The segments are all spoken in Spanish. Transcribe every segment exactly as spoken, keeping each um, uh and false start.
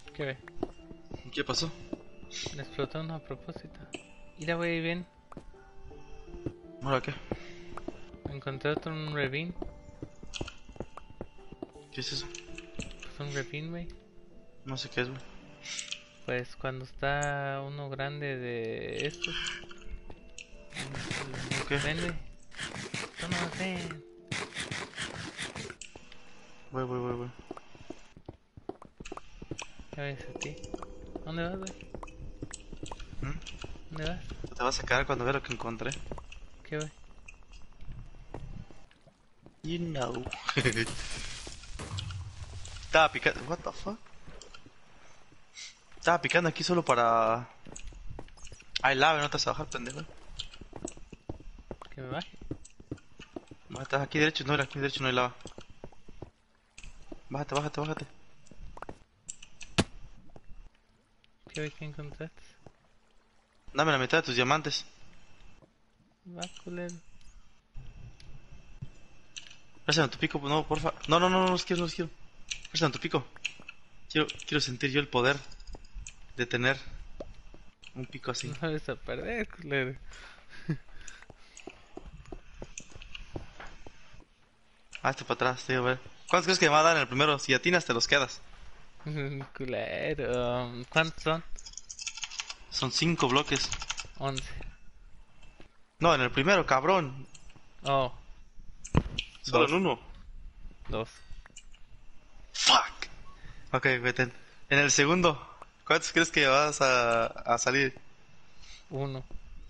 ¿Qué ve? ¿Qué pasó? Me explotó uno a propósito. Mira, wey, bien. ¿Ahora qué? Encontré otro un ravine. ¿Qué es eso? Pues un ravine, wey. No sé qué es, güey. Pues cuando está uno grande de estos. ¿Qué? Ven, wey. Vámonos, ven. Voy, voy, voy, voy. Ya ves a ti. ¿Dónde vas, wey? ¿Mm? ¿Dónde vas? Te vas a quedar cuando vea lo que encontré. ¿Qué, wey? You know. Estaba picando. What the fuck? Estaba picando aquí solo para. Hay lava, no te vas a bajar, pendejo. Que me baje. Ah, estás aquí derecho, no, aquí derecho no hay lava. Bájate, bájate, bájate. ¿Qué, wey? ¿Qué encontraste? Dame la mitad de tus diamantes. Va, culero. Préstame tu pico, no, porfa. No, no, no, no los quiero, no los quiero. Préstame tu pico. Quiero, quiero sentir yo el poder de tener un pico así. No vas a perder, culero. Hazte para atrás, tío, a ver. ¿Cuántos crees que me va a dar en el primero? Si atinas, te los quedas. Culero. ¿Cuántos son? Son cinco bloques. Once. No, en el primero, cabrón. Oh, Solo en dos. uno. Dos. Fuck. Ok, vete. En el segundo, ¿cuántos crees que vas a, a salir? Uno.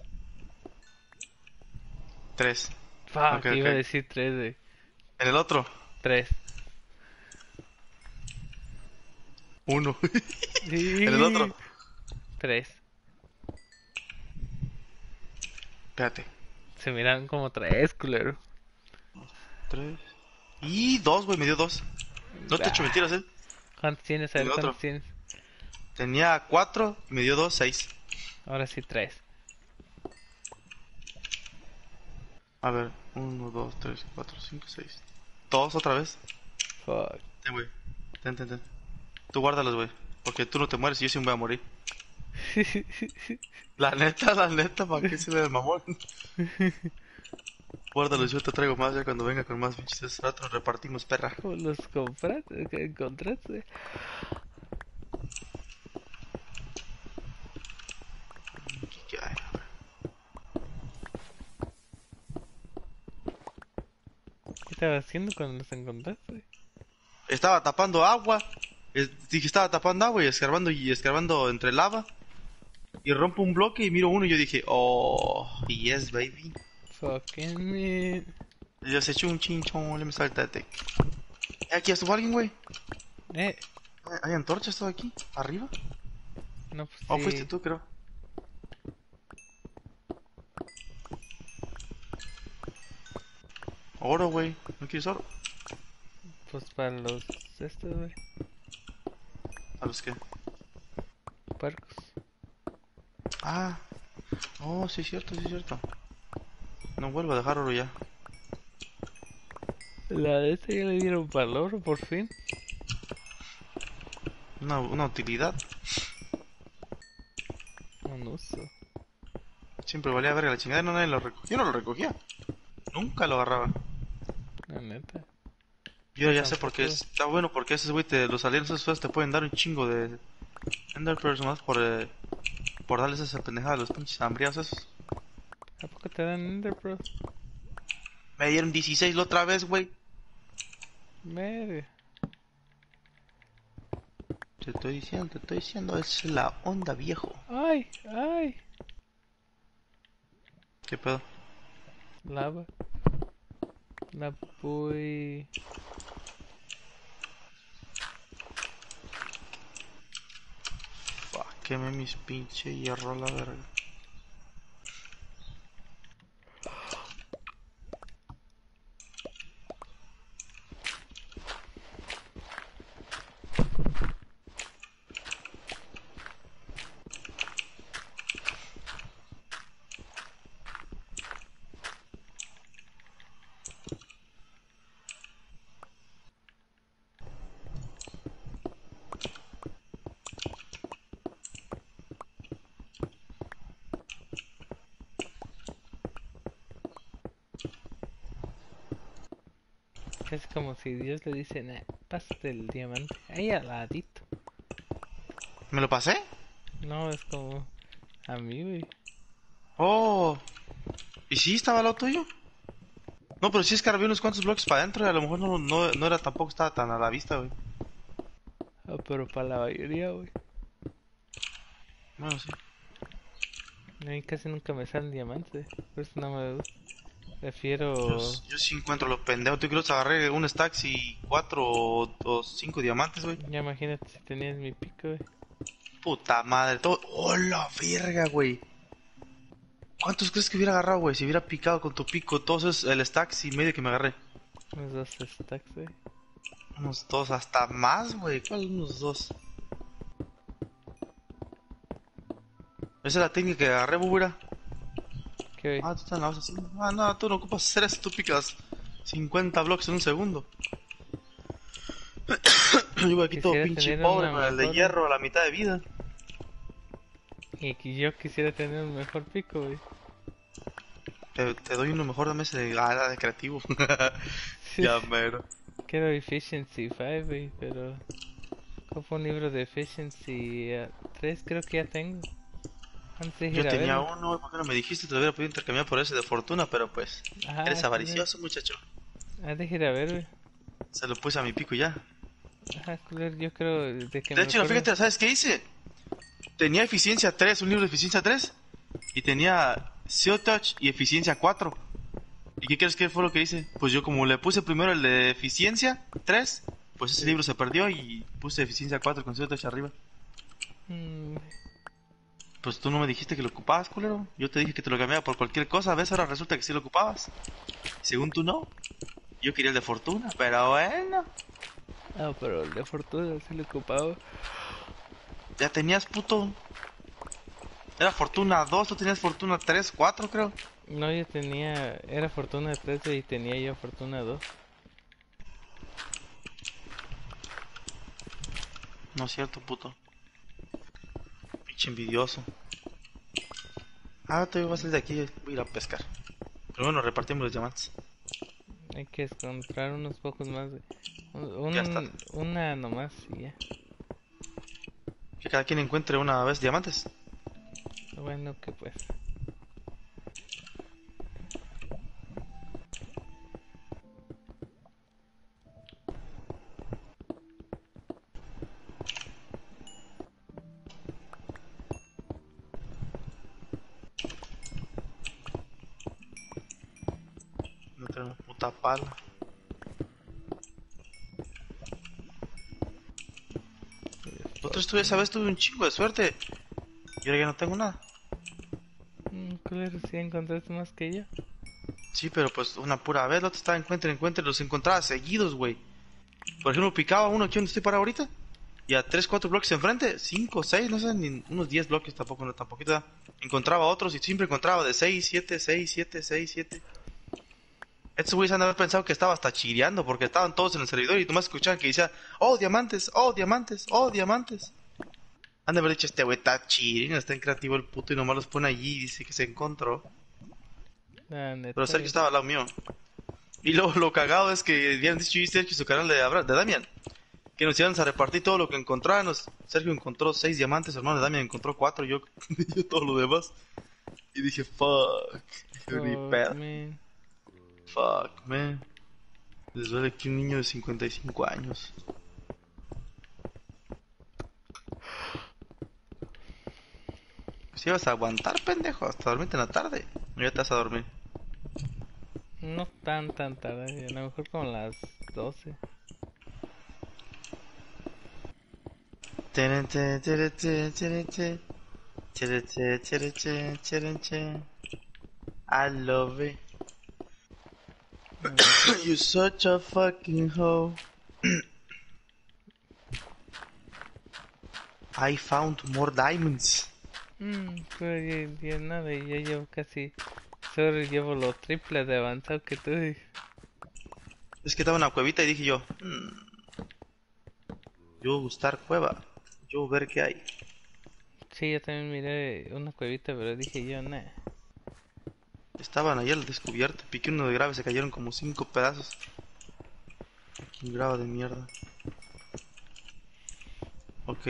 Tres. Ok, Fuck, ok. iba a decir tres, wey. En el otro, Tres. uno. En el otro, Sí. Tres. espérate. Se miran como tres, culero. Tres. Y dos, güey, me dio dos. No te echo Ah, mentiras, eh. ¿cuántos tienes? A En ver, el otro. ¿cuántos tienes? Tenía cuatro y me dio dos, seis. Ahora sí, tres. A ver, uno, dos, tres, cuatro, cinco, seis. Dos otra vez. Fuck. Ten, güey. Ten, ten, ten. Tú guárdalos, güey. Porque tú no te mueres y yo sí me voy a morir. La neta, la neta, ¿para qué se le el mamón? Guárdalos, yo te traigo más ya cuando venga con más bichos. Ese rato nos repartimos, perra. ¿Cómo los compraste? ¿Qué encontraste? Ay, ¿Qué estabas haciendo cuando los encontraste? estaba tapando agua. Es- dije, estaba tapando agua y escarbando y escarbando entre lava. Y rompo un bloque y miro uno y yo dije, oh, yes, baby. Fucking me. Y yo se echó un chinchón, le me saltate. Aquí estuvo alguien, güey. Eh, ¿Hay hay antorchas todo aquí? ¿Arriba? no, pues ¿O fuiste sí. tú, creo? Oro, güey. ¿No quieres oro? Pues para los. Estos, güey. ¿A los qué? Puercos. Ah, oh, sí es cierto, sí es cierto. No vuelvo a dejar oro ya. La de esta ya le dieron valor, por fin. Una, una utilidad. Un uso. Siempre valía verga la chingada, no nadie lo recogía. Yo no lo recogía. Nunca lo agarraba. La neta. Yo Yo ya sé por qué tampoco, güey. está bueno, porque esos güey, te, los aliens esos feos te pueden dar un chingo de Ender Pearls más por, eh, por darles esa pendejada a los pinches hambriados esos. ¿A poco te dan Ender Bros? Me dieron dieciséis la otra vez, güey. Verga. Te estoy diciendo, te estoy diciendo, es la onda, viejo. Ay, ay. ¿Qué pedo? Lava. La voy. Fuck, quemé mis pinche hierro a la verga. Es como si Dios le dice, nah, pásate el diamante. Ahí al ladito. ¿Me lo pasé? No, es como a mí, güey. Oh. ¿Y sí estaba al lado tuyo? No, pero sí escarbé unos cuantos bloques para adentro y a lo mejor no, no, no era tampoco estaba tan a la vista, güey. Ah, pero para la mayoría, güey. Bueno, sí. A mí casi nunca me salen diamantes, por eso no me gusta. Yo, Prefiero... yo sí encuentro los pendejos. Tú creo que agarré un stack y cuatro o, o cinco diamantes, güey. Ya imagínate si tenías mi pico, güey. Puta madre, todo. ¡Oh, la verga, güey! ¿Cuántos crees que hubiera agarrado, güey? Si hubiera picado con tu pico, todos esos, el stack y medio que me agarré. Unos dos stacks, güey. Unos dos, hasta más, güey. ¿Cuál unos dos? Esa es la técnica que agarré, bubura. ¿Qué, güey? Ah, tú estás en la base así. Ah, no, tú no ocupas hacer eso, tú picas cincuenta blocks en un segundo. Yo voy aquí todo Quisiera pinche tener pobre una con el de mejor... hierro a la mitad de vida. Y que yo quisiera tener un mejor pico, güey. Te, te doy uno mejor, dame ese de, ah, de creativo. Ya mero. Quiero Efficiency cinco, güey, pero... Copo un libro de Efficiency eh, tres, creo que ya tengo. Antes de Yo ir a tenía verlo. uno, ¿por qué no me dijiste? Te lo hubiera podido intercambiar por ese de fortuna, pero pues... Ajá, Eres culero. avaricioso, muchacho. Antes de ir a ver, güey. Se lo puse a mi pico y ya. Ajá, culero, yo creo de que De me hecho, no, acuerdo. fíjate, ¿sabes qué hice? Tenía eficiencia tres, un libro de eficiencia tres. Y tenía S E O Touch y eficiencia cuatro. ¿Y qué crees que fue lo que hice? Pues yo como le puse primero el de eficiencia tres, pues ese libro se perdió y puse eficiencia cuatro con S E O Touch arriba. Mm, Pues tú no me dijiste que lo ocupabas, culero. Yo te dije que te lo cambiaba por cualquier cosa. ¿Ves? Ahora resulta que sí lo ocupabas. Según tú no. Yo quería el de fortuna, pero bueno. ah, pero el de Fortuna sí lo ocupaba. Ya tenías puto. Era fortuna dos, tú tenías fortuna tres, cuatro creo. No, yo tenía... Era Fortuna tres y tenía yo Fortuna dos. No es cierto, puto. Pinche envidioso. Ah, te voy a salir de aquí, voy a ir a pescar. Pero bueno, repartimos los diamantes. Hay que encontrar unos pocos más, güey. Ya está. Un, una nomás y ya. Que cada quien encuentre una vez diamantes. Bueno, que pues. No tenemos puta pala. Nosotros tú esa vez tuve un chingo de suerte. Y ahora ya no tengo nada. Mm, culero, si encontraste más que yo. Sí, pero pues una pura vez, la otra estaba encuentre, encuentre, los encontraba seguidos, güey. Por ejemplo, picaba uno aquí donde estoy parado ahorita. Y a tres, cuatro bloques enfrente, cinco, seis, no sé, ni unos diez bloques tampoco, no tampoco. Encontraba otros y siempre encontraba de seis, siete, seis, siete, seis, siete. Estos güeyes han de haber pensado que estaba hasta chireando porque estaban todos en el servidor y nomás escuchaban que decía, oh, diamantes, oh, diamantes, oh, diamantes. Han de haber dicho, este güey está chiring, está en creativo el puto y nomás los pone allí y dice que se encontró. La neta, Pero Sergio güey. estaba al lado mío. Y lo, lo cagado es que habían dicho yo y Sergio su canal de, Abra- de Damian. Que nos íbamos a repartir todo lo que encontrábamos. Sergio encontró seis diamantes, hermano de Damian encontró cuatro, yo, yo todo lo demás. Y dije, fuck, ni Fuck, pedo. man. Fuck, man. Les duele que un niño de cincuenta y cinco años. Si vas a aguantar, pendejo, hasta dormirte en la tarde. O ya te vas a dormir. No tan tan tarde, a lo mejor como las doce. Teren, te, tere, te, tere, te. Tere, te, tere, te, tere, te. I love it. You're such a fucking hoe. I found more diamonds. Mmm, pero ya, ya nada, ya llevo casi... Solo llevo lo triple de avanzado que tú. Es que estaba en una cuevita y dije yo, "Hmm, yo buscar cueva, yo ver qué hay." Sí, yo también miré una cuevita, pero dije yo, nah. Estaban ahí al descubierto, piqué uno de grave, se cayeron como cinco pedazos. Fucking grava de mierda. Ok.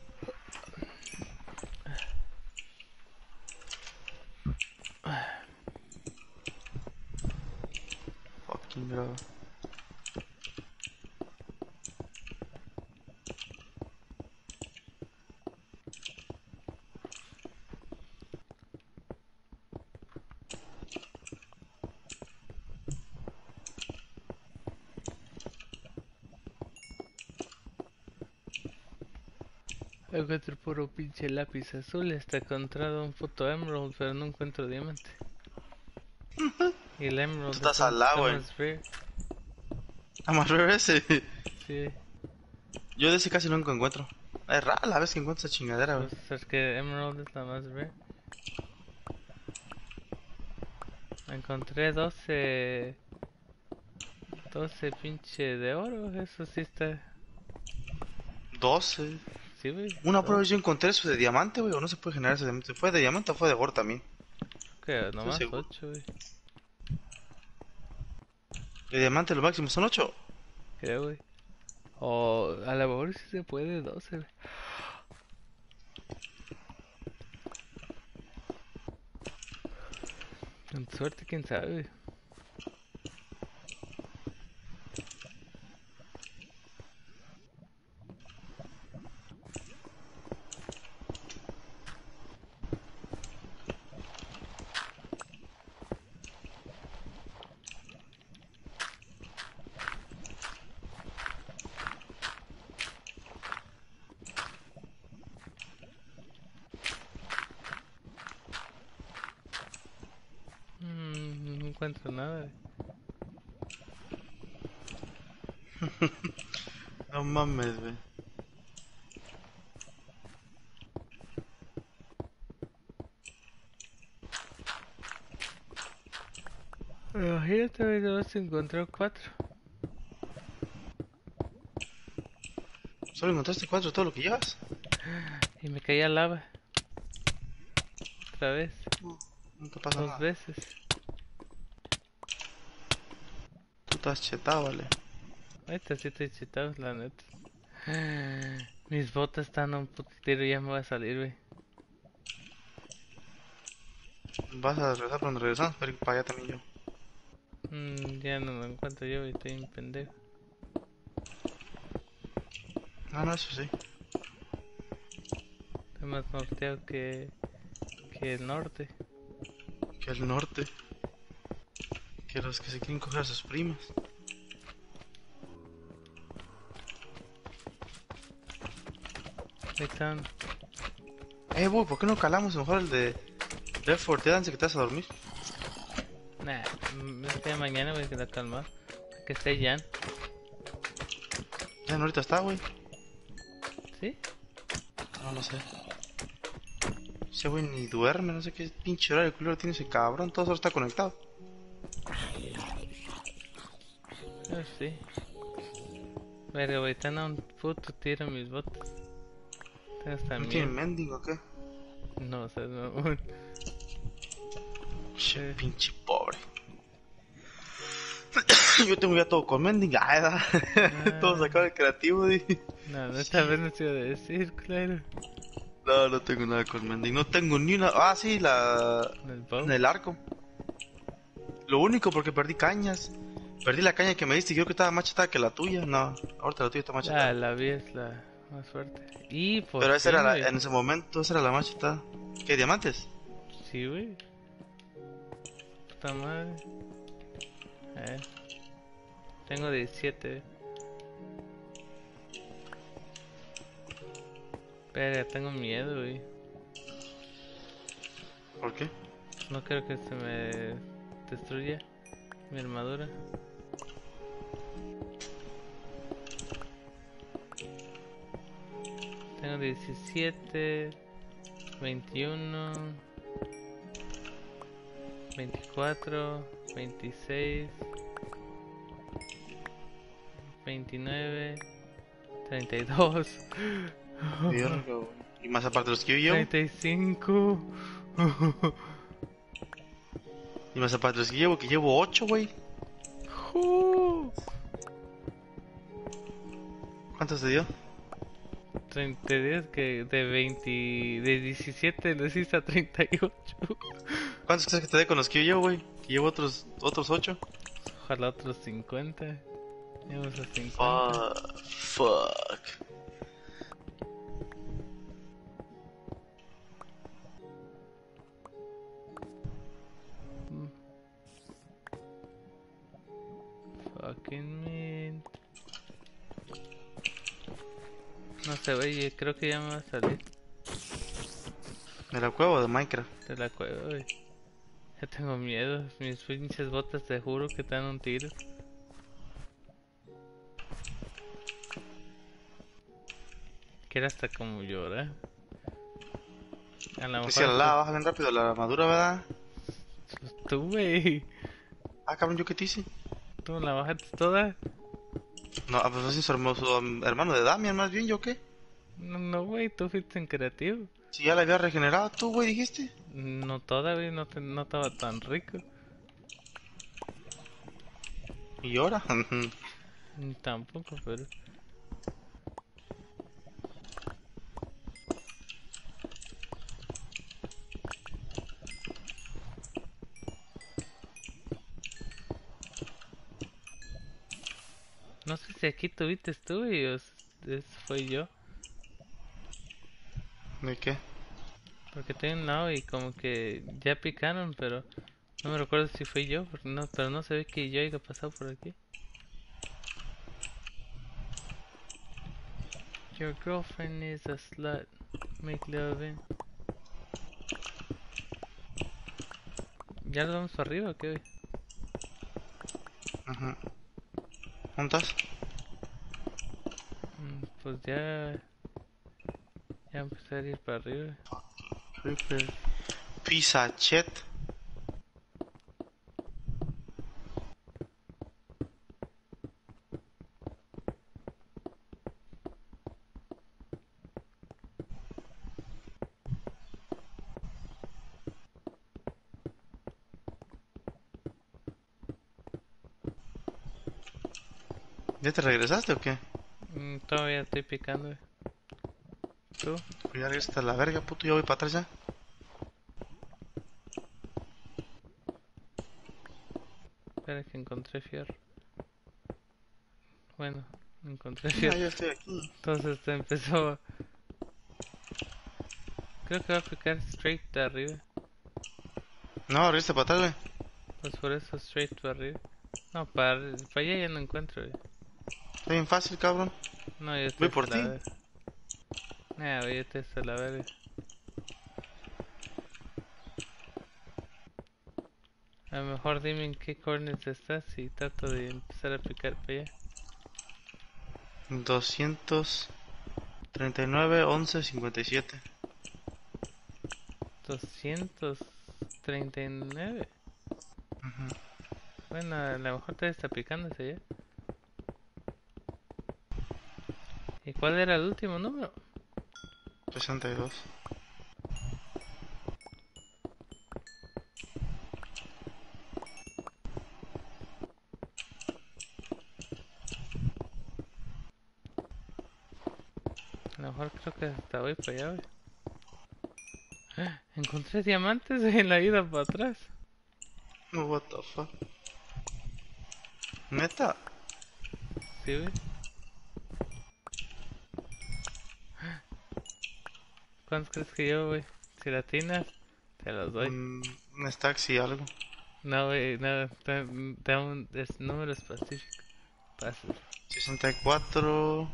Fucking grava. Encuentro puro pinche lápiz azul. Hasta he encontrado un puto emerald, pero no encuentro diamante. Y el Tú emerald estás está, al lado, está güey. más rare. A más ese. Sí, Yo de ese casi nunca encuentro. Es rara la vez que encuentro esa chingadera, güey. pues es que emerald es la más rare. Encontré doce doce pinche de oro. Eso sí está. doce. Sí, güey. Una prueba doce. yo encontré eso de diamante, güey, o no se puede generar ese diamante. ¿Fue de diamante o fue de oro también? Que Estoy nomás seguro. ocho, güey. De diamante lo máximo son ocho. Creo, güey. O a lo mejor sí se puede doce, güey. Con suerte, quién sabe, güey. Mm, no encuentro nada, güey. No mames, güey. Imagínate, güey, nomás encontró cuatro. ¿Solo encontraste cuatro de todo lo que llevas? Y me caía lava. Otra vez. No, no te pasa Dos nada. veces. Tú estás chetado, vale. Ahorita sí estoy chetado, la neta. Mis botas están a un puto tiro, ya me voy a salir, güey. Vas a regresar cuando regresamos, pero para allá también yo. Mm, ya no me encuentro yo, güey, estoy un pendejo. Ah, no, eso sí. Estoy más norteado que, que el norte. Que el norte. Que los que se quieren coger a sus primas. Ahí están. Eh, güey, ¿por qué no calamos mejor el de Left four Dead antes que te vas a dormir? Nah, mm, este de mañana voy a quedar calmado. Que esté Jan. Ya no, ahorita está, güey. ¿Sí? No lo sé. Ese güey ni duerme, no sé qué pinche horario culero tiene ese cabrón. Todo solo está conectado. Yo sí. Verga, güey, están a un puto tiro mis botas. Tengo hasta ¿No tiene miedo. mending o qué? No, o sea, no. Che, Sí. pinche pobre. Yo tengo ya todo con mending. Ah, Ah. todo sacado de creativo, di. No, no, esta vez no te iba a decir, claro. No, no tengo nada con mending. No tengo ni una. Ah, sí, la. El bow. En el arco. Lo único porque perdí cañas. Perdí la caña que me diste y creo que estaba más chetada que la tuya. No, ahorita la tuya está más Ah, chetada. la vi es la más fuerte. Y por Pero esa fin, era la, güey. en ese momento, esa era la más chetada. ¿Qué, diamantes? Sí, güey. Puta madre. Eh. Tengo diecisiete. Pero tengo miedo, güey. ¿Por qué? No quiero que se me destruya mi armadura. Tengo diecisiete, veintiuno, veinticuatro, veintiséis, veintinueve, treinta y dos, Verga, güey. Y más aparte de los que yo llevo. treinta y cinco. Y más aparte de los que llevo, que llevo ocho, güey. Uh. ¿Cuántos te dio? treinta y diez que de veinte, de diecisiete lo hiciste a treinta y ocho. ¿Cuántos crees que te dé con los que yo llevo, güey? Que llevo otros otros ocho. Ojalá otros cincuenta. Llegamos a cincuenta. Fuck. Fuck. Mm. Fucking mint. No sé, güey, creo que ya me va a salir ¿De la cueva o de Minecraft? de la cueva, güey. Ya tengo miedo. Mis pinches botas te juro que te dan un tiro. Quiero hasta como llorar. A lo Pues mejor si la lava hasta- baja bien rápido la armadura, ¿verdad? pues tú, güey. Ah, cabrón, ¿yo qué te hice? Tú la bajaste toda. No, ah, pues es su hermoso um, hermano de Damian, más bien, ¿yo qué? No, no, güey, tú fuiste en creativo. Si ya la había regenerado tú, güey, dijiste. No toda, güey, no, te- no estaba tan rico. ¿Y ahora? Mm, Tampoco, pero... No sé si aquí tuviste tú, güey, o s- es- fue yo. ¿De qué? Porque estoy en un lado y como que ya picaron, pero no me recuerdo si fui yo, porque no, pero no se ve que yo haya pasado por aquí. Your girlfriend is a slut. Make love in. ¿Ya lo vamos para arriba o qué, güey? Ajá. ¿Juntas? Mm, Pues ya... Ya empecé a ir para arriba. Creeper. Pizza chet. ¿Ya te regresaste o qué? Mm, Todavía estoy picando, güey. ¿Tú? Ya regresaste a la verga, puto, ya voy para atrás ya. Espera que encontré fierro. Bueno, encontré Ah, fierro. ya estoy aquí. Entonces te empezó... a- Creo que va a picar straight de arriba. No, regresaste para atrás, güey. Pues por eso straight para arriba. No, para, para allá ya no encuentro, güey. Está bien fácil, cabrón. No, yo estoy Voy por hasta la ti. verga. Nah, güey, yo estoy hasta la verga. A lo mejor dime en qué coordinates estás y trato de empezar a picar para allá. doscientos treinta y nueve, once, cincuenta y siete. doscientos treinta y nueve. Ujú. Bueno, a lo mejor te está picando ese allá. ¿Y cuál era el último número? sesenta y dos. A lo mejor creo que hasta voy para allá, güey. ¡Ah! Encontré diamantes en la ida para atrás. No, what the fuck. ¿Neta? Sí, güey. ¿Cuántos crees que yo, güey? Si latinas, te los doy. Mm, un stack y algo. No, güey, no, te, te da un es número específico. Pases. sesenta y cuatro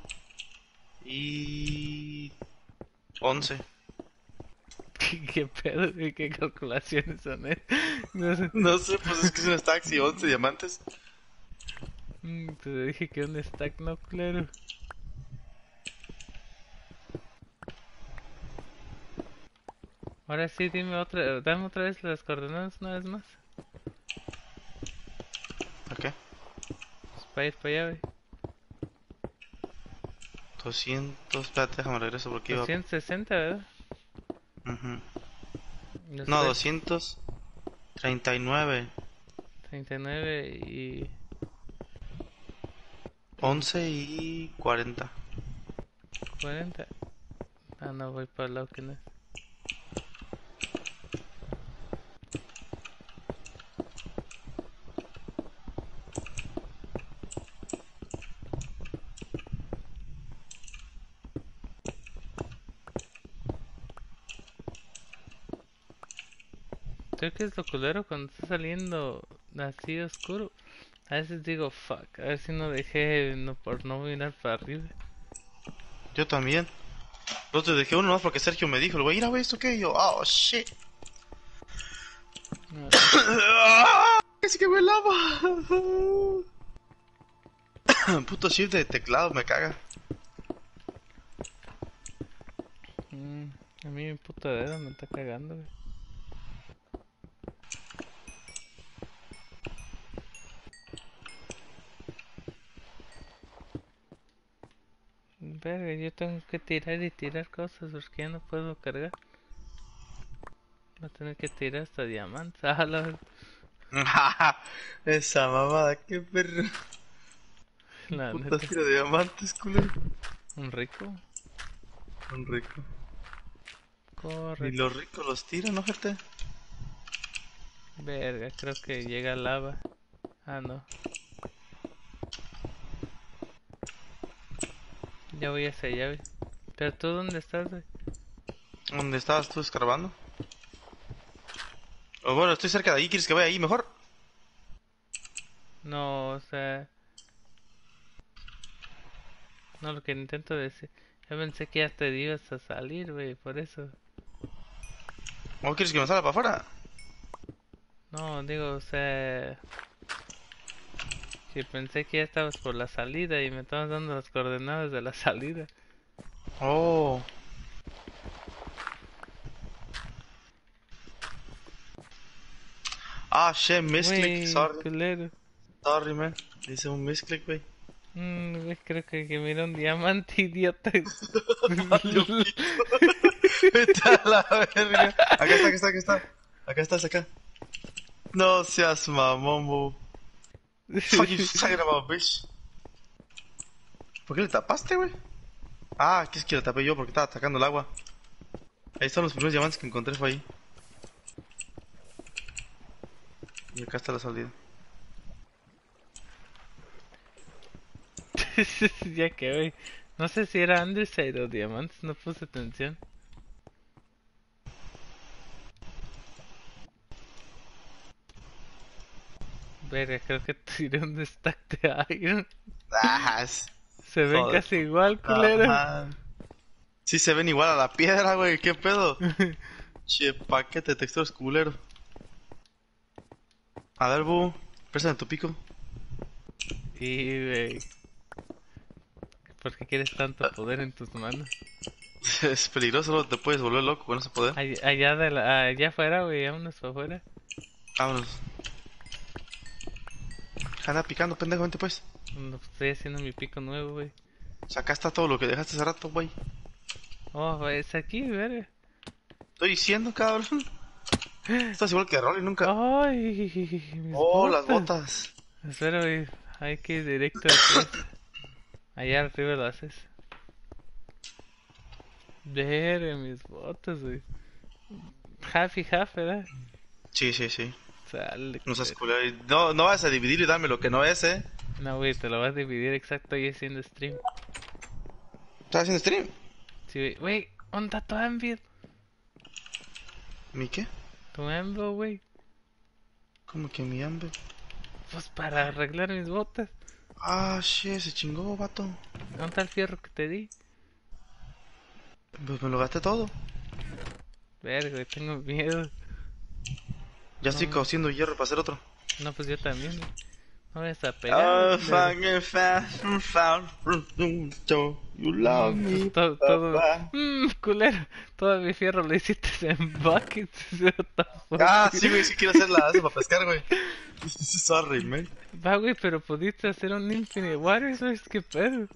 y once. ¿Qué, qué pedo, güey? ¿Qué calculaciones son esas? No sé. No sé, pues es que es un stack y once diamantes. Mm, Te dije que un stack no, claro. Ahora sí, dime otra, dame otra vez las coordenadas una vez más. ¿Para qué? Pues para ir para allá, güey. doscientos. Espérate, déjame regreso porque iba. doscientos sesenta, ¿verdad? Ujú. Los No, tres, doscientos treinta y nueve. treinta y nueve y... once y cuarenta. cuarenta. Ah, no, voy para el lado que no es. Creo que es lo culero cuando está saliendo así oscuro. A veces digo, fuck, a ver si no dejé no, por no mirar para arriba. Yo también. No te dejé uno más porque Sergio me dijo, güey, mira, güey, ¿esto qué? Y yo, oh, shit. No, Es que me lava. Puto shift de teclado me caga. mm, a mí mi puto dedo me está cagando, güey. Verga, yo tengo que tirar y tirar cosas porque ya no puedo cargar. Voy a tener que tirar hasta diamantes. Ah, la ver- Esa mamada, qué perro. la Puta neta. tira de diamantes, culero. Un rico. Un rico. Ni Corre. los ricos los tiran, ¿no, gente? Verga, creo que llega lava. Ah, no. Ya voy hacia allá, güey. Pero tú, ¿dónde estás, güey? ¿Dónde estabas tú escarbando? O bueno, estoy cerca de ahí, ¿quieres que vaya ahí mejor? No, o sea... No, lo que intento decir... Yo pensé que ya te ibas a salir, güey, por eso. ¿O quieres que me salga para afuera? No, digo, o sea... Que pensé que ya estabas por la salida y me estabas dando las coordenadas de la salida. Oh. Ah, shit, misclick, Güey, sorry. culero. Sorry, man. Dice un misclick, güey. Mmm, güey, creo que, que mira un diamante, idiota. Dios mío. Vete a la verga. Acá está, acá está, acá está. Acá estás, acá. No seas mamón, bo. Fuck you talking about, bitch. ¿Por qué le tapaste, güey? Ah, aquí es que le tapé yo porque estaba atacando el agua. Ahí están los primeros diamantes que encontré, fue ahí. Y acá está la salida. Ya que, güey. No sé si era Underside o diamantes, no puse atención. Verga, creo que tiré un stack de iron. Ah, es... Se ven Joder, casi tu igual, puta culero. madre. Sí se ven igual a la piedra, güey. ¿Qué pedo? Che, paquete de texturas culero. A ver, bu. Préstame tu pico. Y, güey. ¿Por qué quieres tanto poder en tus manos? Es peligroso, ¿no? Te puedes volver loco con ese poder. Allá, allá, de la, allá afuera, güey, vámonos para afuera. Vámonos. Anda picando, pendejo, vente pues. No, estoy haciendo mi pico nuevo, güey. O sea, acá está todo lo que dejaste hace rato, güey. Oh, es aquí, verga. Estoy diciendo, cabrón. Estás igual que Rolly, nunca. Ay, mis Oh, las botas. botas. Espera, güey. Hay que ir directo después. Allá arriba lo haces. Verga, mis botas, güey. Half y half, ¿verdad? Sí, sí, sí. Sale. No seas culero. culero. No, no vas a dividir y darme lo que no es, eh. No, güey, te lo vas a dividir exacto ahí haciendo stream. ¿Estás haciendo stream? Sí, güey. Güey, ¿dónde está tu Anvil? ¿Mi qué? Tu Anvil, güey. ¿Cómo que mi hambre? Pues para arreglar mis botas. Ah, shit, se chingó, vato. ¿Dónde está el fierro que te di? Pues me lo gasté todo. Verga, güey, tengo miedo. Ya estoy No. cociendo hierro para hacer otro. No, pues yo también, güey. No vayas a pegar. Oh, culero. fucking fast and found. You No, love pues me, todo, todo. papá. Mmm, culero. Todo mi fierro lo hiciste en buckets. What the fuck? Ah, sí, güey, sí quiero hacer la asa para pescar, güey. Sorry, man. Va, güey, pero pudiste hacer un Infinite Water Source, qué pedo.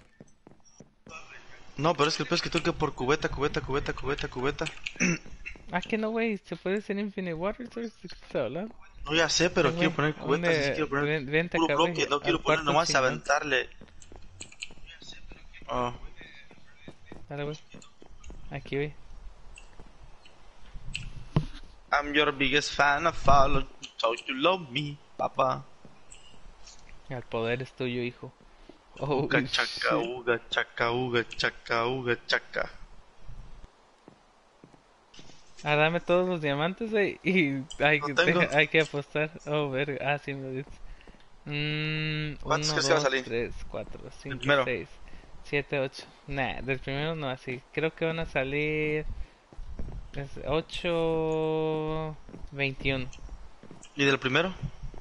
No, pero es que el peor es que tengo que por cubeta, cubeta, cubeta, cubeta, cubeta. Ah, que no, güey, se puede hacer Infinite Water Source, ¿de qué estás hablando? No, ya sé, pero Eh, quiero güey, poner cubetas, ¿dónde? así quiero poner Ven- vente puro acá, güey, bloque, no al quiero poner cuarto nomás chingón. aventarle. Oh. Dale, güey. Aquí, güey. I'm your biggest fan, I follow, so you love me, papá. El poder es tuyo, hijo. Oh, Uga chaca, shit. uga chaca, uga chaca, uga chaca. Ah, dame todos los diamantes, güey. Y hay, No que- tengo. deja- hay que apostar. Oh, verga. Ah, sí me lo dices. Mmm. ¿Cuántos uno, crees que va a dos, salir? tres, cuatro, cinco, primero. seis, siete, ocho. Nah, del primero no así. Creo que van a salir. ocho, veintiuno, ¿Y del primero?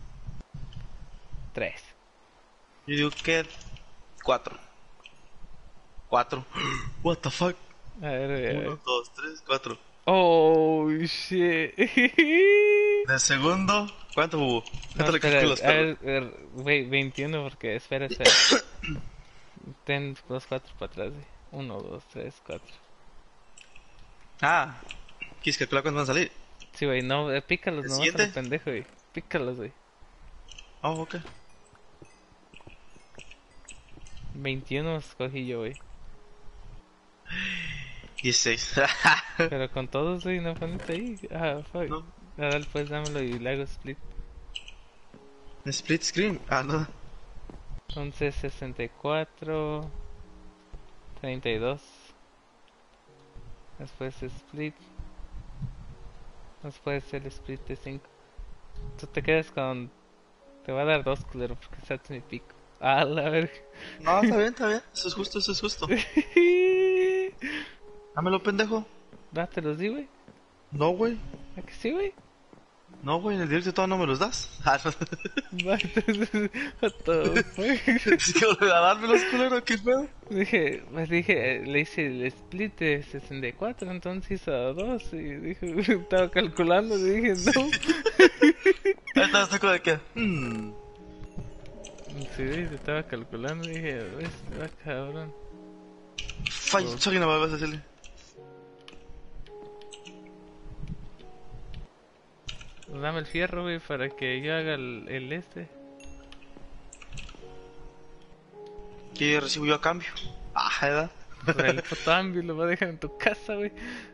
tres. Yo digo que cuatro. Cuatro. What the fuck? A ver, a ver. Uno, dos, tres, cuatro. Oh, shit. Del segundo, ¿cuánto hubo? No, ¿Cuánto le espera, calculas, a perro? ver, ver, güey, veintiuno porque, espera, espera. Ten dos, cuatro para atrás, güey. uno, dos, tres, cuatro. Ah, ¿quieres calcular cuántos van a salir? Sí, güey, no, eh, pícalos, ¿El no vas a siguiente? lo pendejo, güey. Pícalos, güey. Oh, ok. veintiuno escogí yo, güey. dieciséis. Pero con todos, güey, no ponete ahí. Ah, fuck. No. Ahora pues dámelo y le hago split. Split screen. Ah, no. Entonces sesenta y cuatro, treinta y dos. Después split. Después el split de cinco. Tú te quedas con... Te va a dar dos, culero, porque saltas mi pico. Ah, la verga. No, está bien, está bien. Eso es justo, eso es justo. Dámelo, pendejo. Va, te los di, güey. No, güey. ¿A que sí, güey? No, güey, en el directo todavía no me los das. Ah, no. Va, entonces... What the fuck? Tienes que volver a dármelos, culero, ¿qué pedo? Dije, pues dije, eh, le hice el split de sesenta y cuatro, entonces hizo dos y dije, estaba calculando y dije, no. Ahí estás, estoy como de que... Hmm. Sí, estaba calculando y dije, ves, va cabrón. Fine, sorry, no me vas a hacerle. Dame el fierro, güey, para que yo haga el, el este. ¿Qué recibo yo a cambio? Ah, ¿verdad? Por el puto Ambi lo voy a dejar en tu casa, güey.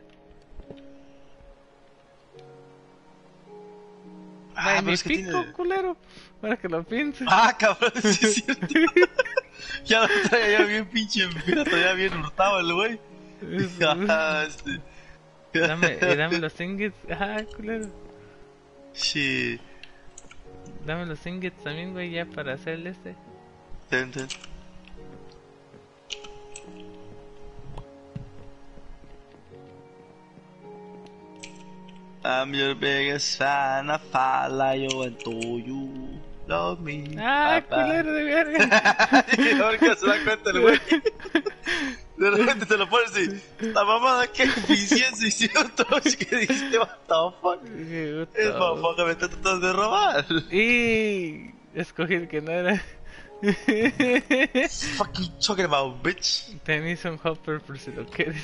Ah, Ay, pero mi es que pico, tiene... culero. Para que lo pienses. Ah, cabrón, sí es cierto. Ya lo traía ya bien pinche pirata, ya bien hurtado el güey. Ah, este... Dame, eh, dame los ingots. Ah, culero. Sí. Dame los ingots también, güey, ya para hacer el este. Ten, ten. I'm your biggest fan, I follow you and to you. Love me. Ah, papá. culero de verga. Y ahorita se da cuenta el güey. De repente te lo pones y... La mamada, qué eficiencia hicieron todos que dijiste, what the fuck. Dije, what Es the- mamá que me está tratando de robar. Y escogí el que no era. Fuck you talking about, bitch. Tenis un hopper por si lo quieres.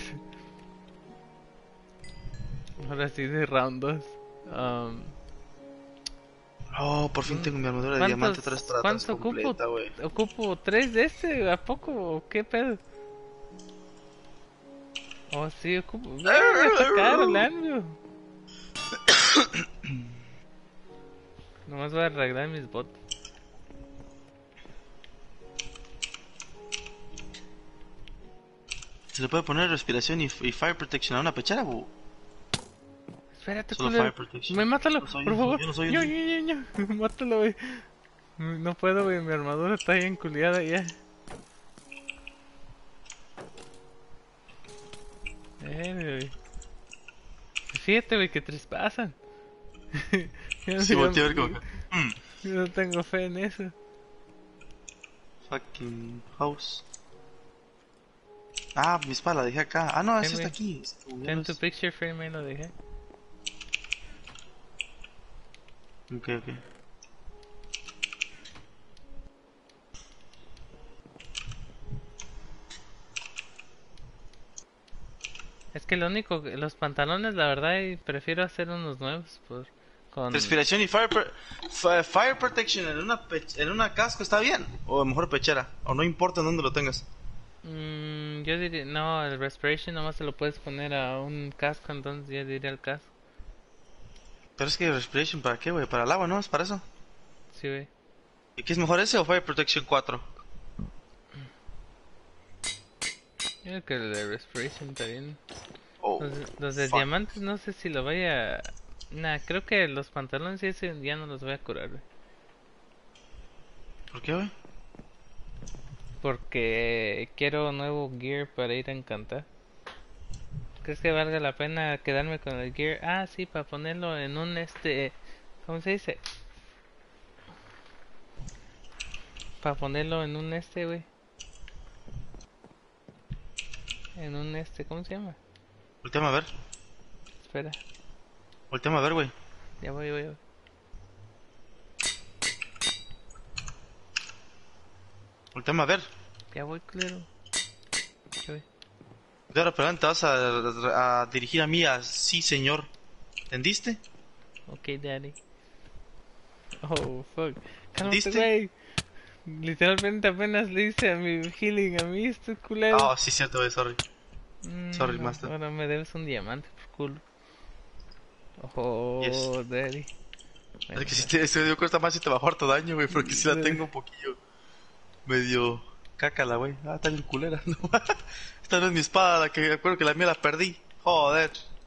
Ahora sí de round dos. Um, Oh, por fin tengo mi armadura de diamante otra vez para atrás ¿Cuánto completa, ocupo? güey. ¿Ocupo tres de este? ¿A poco? ¿O qué pedo? Oh, sí, ocupo. Verga, está caro el Anvil. Nomás voy a arreglar mis botas. Se le puede poner respiración y, y fire protection a una pechera, bu. Espérate, Solo culero. fire protection. Me mátalo, No soy por un- favor. yo no soy un- Yo, yo, yo, yo. Mátalo, güey. No puedo, güey. Mi armadura está bien culiada ya. Eh, güey. Fíjate, güey, que tres pasan. Yo no- Sí, yo- volteé a ver como que... mm, yo no tengo fe en eso. fucking house. Ah, mi espada la dejé acá. Ah, no, esa Ten, está güey. aquí. Esta, güey, En no tu es- picture frame ahí lo dejé. Ok, ok. Es que lo único, los pantalones, la verdad, y prefiero hacer unos nuevos por con. Respiración y fire, pro- fi- fire protection en una, pech- en una casco está bien. O mejor pechera. O no importa en dónde lo tengas. Mm, yo diría, no, el respiration nomás se lo puedes poner a un casco, entonces yo diría el casco. Pero es que respiration, ¿para qué, güey? Para el agua, ¿no? Es para eso. Sí, güey. ¿Y qué es mejor ese o Fire Protection cuatro? Yo creo que el de respiration está bien. Oh, Los, de- los de fuck. diamantes no sé si lo vaya... Nah, creo que los pantalones y ese ya no los voy a curar, güey. ¿Por qué, güey? Porque quiero nuevo gear para ir a encantar. ¿Crees que valga la pena quedarme con el gear? Ah, sí, para ponerlo en un este... ¿Cómo se dice? Para ponerlo en un este, güey. En un este, ¿cómo se llama? Volteame a ver. Espera, Volteame a ver, güey. ya voy, voy, voy. Volteame a ver. Ya voy, claro. Ya voy. De ahora para adelante te vas a, a dirigir a mí a sí, señor. ¿Entendiste? Ok, daddy. Oh, fuck. Cálmate, ¿Entendiste? güey. Literalmente apenas le hice a mi healing a mí, este culero. Ah, sí, cierto, güey, sorry. Sorry, Mm, master. ahora me debes un diamante por culo. Yes. Oh, daddy. Es Bueno, que si te, se dio cuesta más si te bajó harto daño, güey, porque si la tengo un poquillo medio cácala, güey. Ah, está bien culera, no. Esta no es mi espada, la que recuerdo que la mía la perdí. Joder.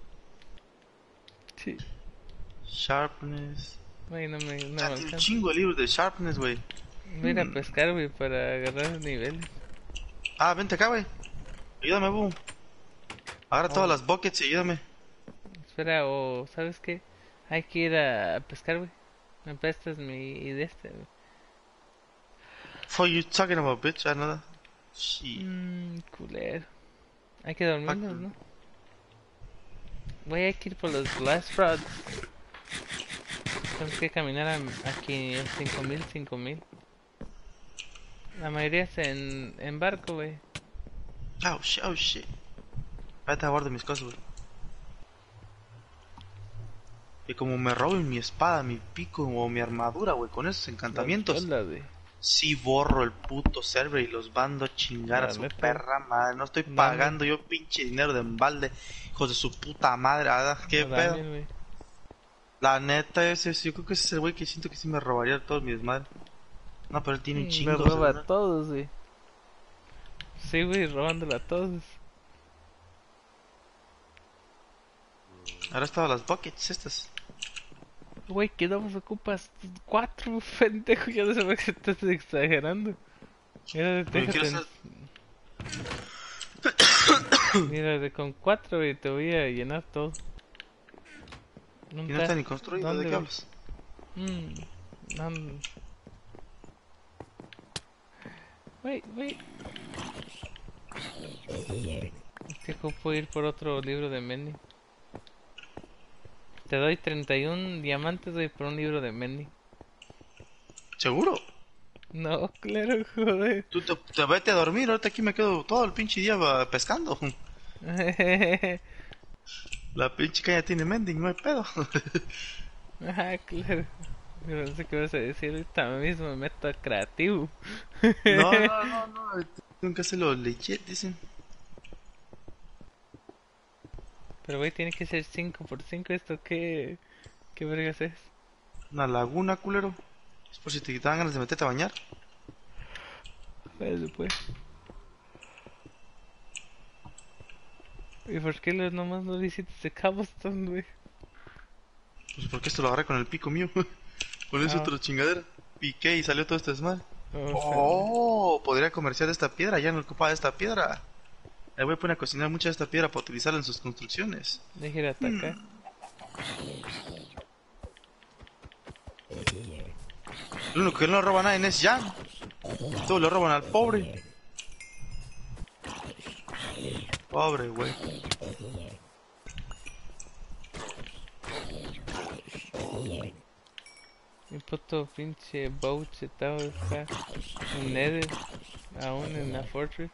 sí. Sharpness. Güey, no me, no me Ah, tiene un alcanza. chingo de libros de Sharpness, güey. Voy a ir a pescar, güey, para agarrar niveles. Ah, vente acá, güey. Ayúdame, boom. Agarra Oh, todas las buckets y ayúdame. espera, o ¿sabes qué? Hay que ir a pescar, güey. Me prestas mi de este, güey. What you talking about, bitch? Ah, nada. Shit. Mmm, culero. Hay que Fuck. dormirnos, ¿no? Güey, hay que ir por los Blast Rods. Tenemos que caminar a- aquí en cinco mil, cinco mil. La mayoría es en, en barco, güey. Oh, shit, oh, shit. Vete a guardar mis cosas, güey. Y como me roben mi espada, mi pico o mi armadura, güey, con esos La encantamientos, chola, güey. sí borro el puto server y los mando a chingar a La su neta. perra madre. No estoy Dame. pagando yo pinche dinero de embalde, hijos de su puta madre. Ah, qué No, pedo. Daniel, güey. La neta, ese, yo creo que ese es el güey que siento que sí me robaría todo mi desmadre. No, pero él tiene un Mm, chingo, Me roba seguro. a todos, güey. Sí, güey, robándole a todos. Ahora estaban las buckets estas. Güey, ¿qué dos ocupas? Cuatro, pendejo. Ya no sé por qué estás exagerando. Mira, Porque quiero déjate. hacer... Mira, de con cuatro, güey, te voy a llenar todo. Y no está ni construido, ¿de ¿Dónde, qué güey? hablas? Mmm. ¿Dónde? Wait, wait. Es que ocupo ir por otro libro de Mendy. Te doy treinta y uno diamantes, güey, por un libro de Mendy. ¿Seguro? No, claro, joder. Tú te, te vete a dormir, ahorita aquí me quedo todo el pinche día va, pescando. La pinche caña tiene mending, no hay pedo. Ajá, claro. Yo pensé que ibas a decir ahorita mismo me meto a creativo. No, no, no, no. Nunca se lo legit, dicen. Pero güey, tiene que ser cinco por cinco. ¿Esto qué? ¿Qué vergas es? Una laguna, culero. Es por si te dan ganas de meterte a bañar. Eso pues. ¿Y por qué los nomás no le hiciste de cobblestone, güey? Pues porque esto lo agarré con el pico mío. Con esa Ah. otra chingadera. Piqué y salió todo este desmadre. O sea, Oh, podría comerciar esta piedra. Ya no ocupaba esta piedra. Le voy a poner a cocinar mucha de esta piedra para utilizarla en sus construcciones. deje de atacar. Lo único que no roba a nadie es Jan. Todo lo roban al pobre. Pobre, güey. Mi puto pinche boat chetado está en Nether, aún en la Fortress.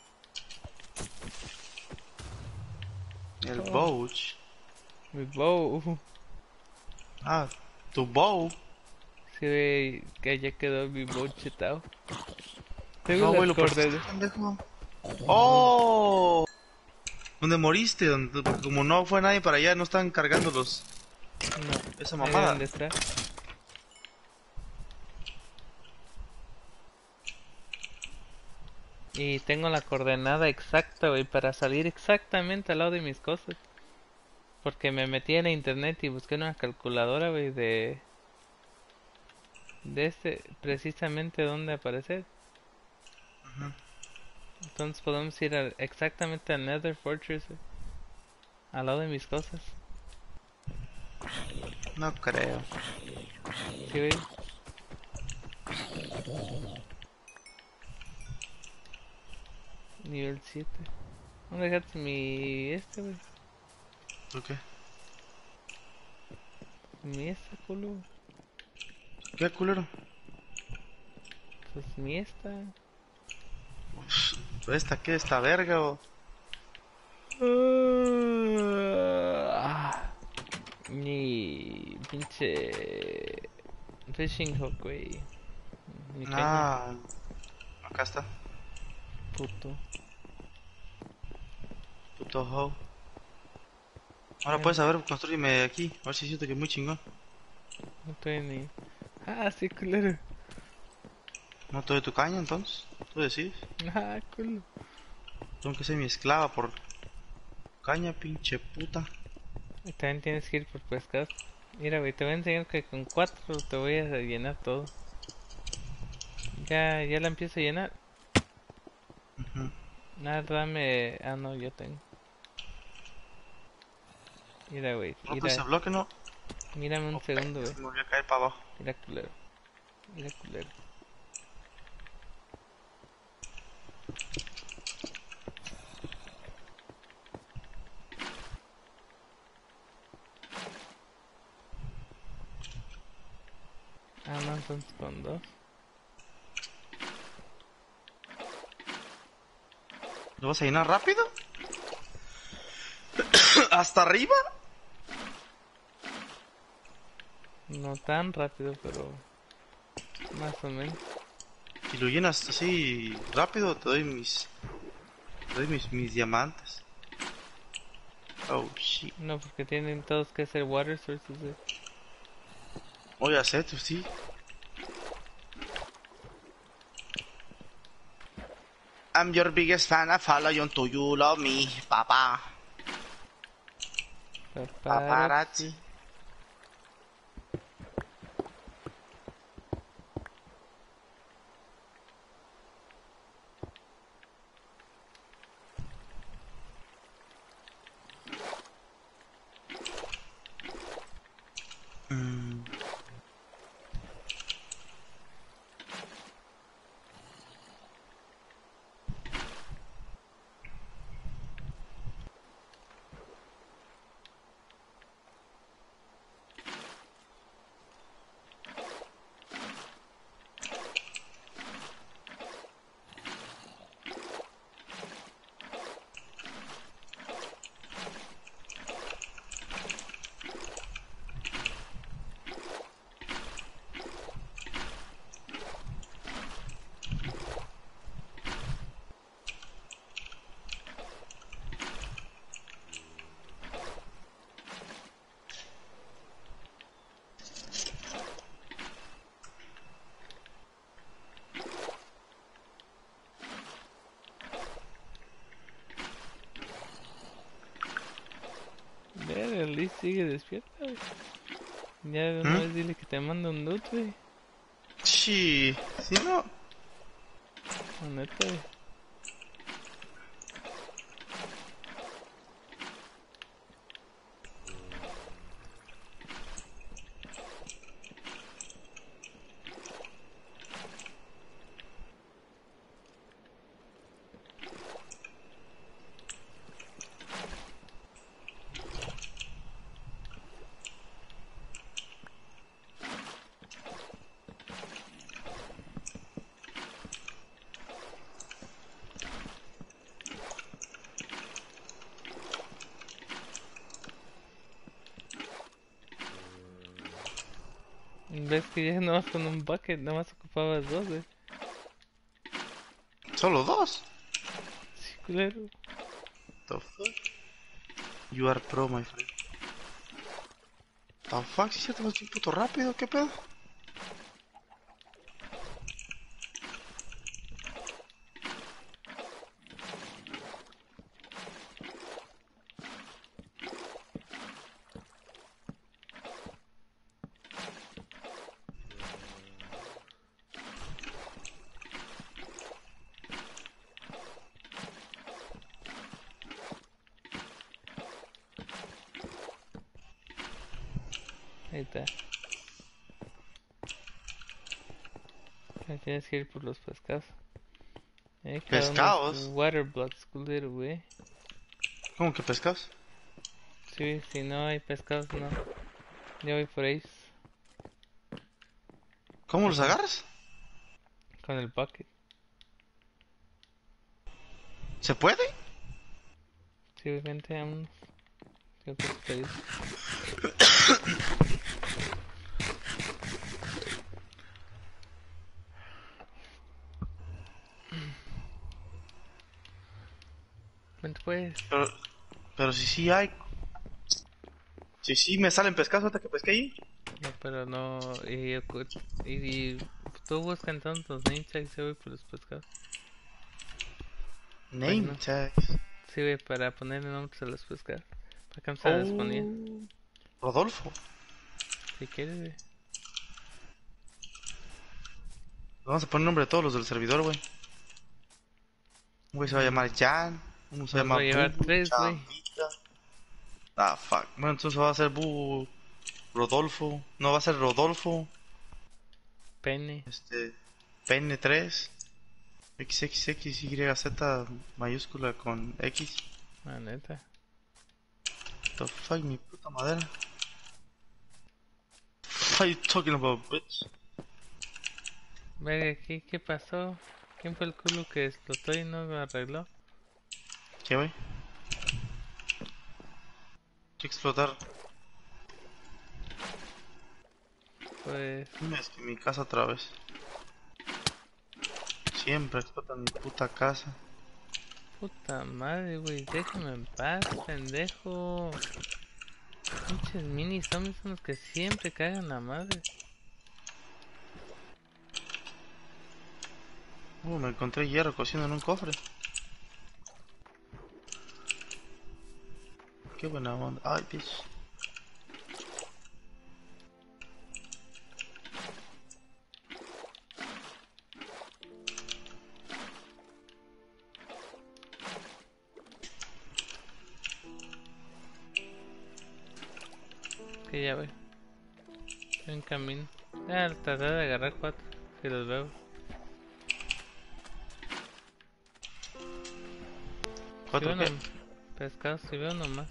El Oh. Bouch. Mi bow. Ah, tu bow. Se ve que ya quedó mi boat chetado. Tengo No, güey, las lo perdiste, coordenadas. pendejo. ¡Oh! ¿Dónde moriste? ¿Dónde- Porque como no fue nadie para allá, no están cargando los... Esa No, ahí mamada. deben de estar. Y tengo la coordenada exacta, güey, para salir exactamente al lado de mis cosas. Porque me metí en la internet y busqué una calculadora, güey, de... De este, precisamente dónde aparecer. Entonces podemos ir al- exactamente al Nether Fortress, güey, al lado de mis cosas. No creo. Sí, güey. Nivel siete. ¿Dónde dejaste mi... este, güey? ¿Por qué? Mi esta, culo. ¿Qué culero? Pues mi esta. ¿Esta qué? ¿Esta verga o...? Ah, mi pinche fishing hook, güey. Mi caña, Ah, acá está. puto. Puto hoe. Ahora Ya puedes saber, construirme aquí. A ver si siento que es muy chingón. no estoy ni. Ah, sí, culero. No te doy tu caña entonces. Tú decides. Ah, culo. Tengo que ser mi esclava por caña, pinche puta. Y también tienes que ir por pescar. Mira, güey, te voy a enseñar que con cuatro te voy a llenar todo. Ya, ya la empiezo a llenar. Ujú. Nada, dame. Ah, no, yo tengo. Mira, güey, ¿Roto ese mira. bloque no? Mírame un Oh, segundo, güey. pendejo, me voy a caer para abajo. Mira, culero. Mira, culero. Ah, no, entonces con dos. ¿Lo vas a llenar rápido? ¿Hasta arriba? No tan rápido, pero más o menos. Si lo llenas así rápido, te doy mis... Te doy mis, mis diamantes. Oh, shit. No, porque tienen todos que ser water sources, güey. Oye, sé, tú sí. I'm your biggest fan, I follow you until you love me, papá. Paparazzi. Paparazzi. Mm. Ver, el Liz sigue despierta, güey. Ya de una ¿Mm? vez dile que te manda un loot, güey. Sí, si no... La neta, güey. Ves que ya nomás con un bucket, nomás ocupabas dos, güey. ¿Solo dos? culero. The fuck? You are pro, my friend. The fuck, si ya te vas bien puto rápido, ¿qué pedo? Ahí está. Ahí tienes que ir por los pescados. Eh, cada unos ¿Pescados? water blocks, culero, güey. ¿Cómo que pescados? Sí, si no hay pescados, no. Yo voy por ahí. ¿Cómo los Ajá. agarras? Con el bucket. ¿Se puede? Sí, vente, vámonos. Creo que te ayudo. Vente pues. Pero, pero si sí hay. Si sí me salen pescados hasta que pesqué ahí. No, pero no. Y, y, y tú busca entonces los name tags, yo voy por los pescados. Para que Name no. tags. Sí, güey, para ponerle nombres a los pescados. Para que no se les ponía. Oh. Rodolfo. Si quieres, güey. Vamos a poner nombre de todos los del servidor, güey. Un güey se va a llamar Jan. Uno se Nos va a llama llevar Bubu. tres, güey. Chambita. Ah, fuck. Bueno, entonces va a ser Bubu. Rodolfo. No, va a ser Rodolfo. Pene. Este. P N tres. X X X Y Z mayúscula con X. La neta. The fuck, mi puta madera. What are you talking about, bitch? Verga, ¿qué, ¿qué pasó? ¿Quién fue el culo que explotó y no lo arregló? ¿Qué, güey? ¿Qué explotar? Pues. Es que mi casa otra vez. Siempre explotan mi puta casa. Puta madre, güey. Déjame en paz, pendejo. Pinches mini zombies son los que siempre cagan la madre. Uh, me encontré hierro cociendo en un cofre. Qué buena onda. Ay, bitch. Que ya, güey. Estoy en camino. Ah, tratar de agarrar cuatro. Si los veo. Si ¿Cuatro veo qué? nom pescados, si veo nomás.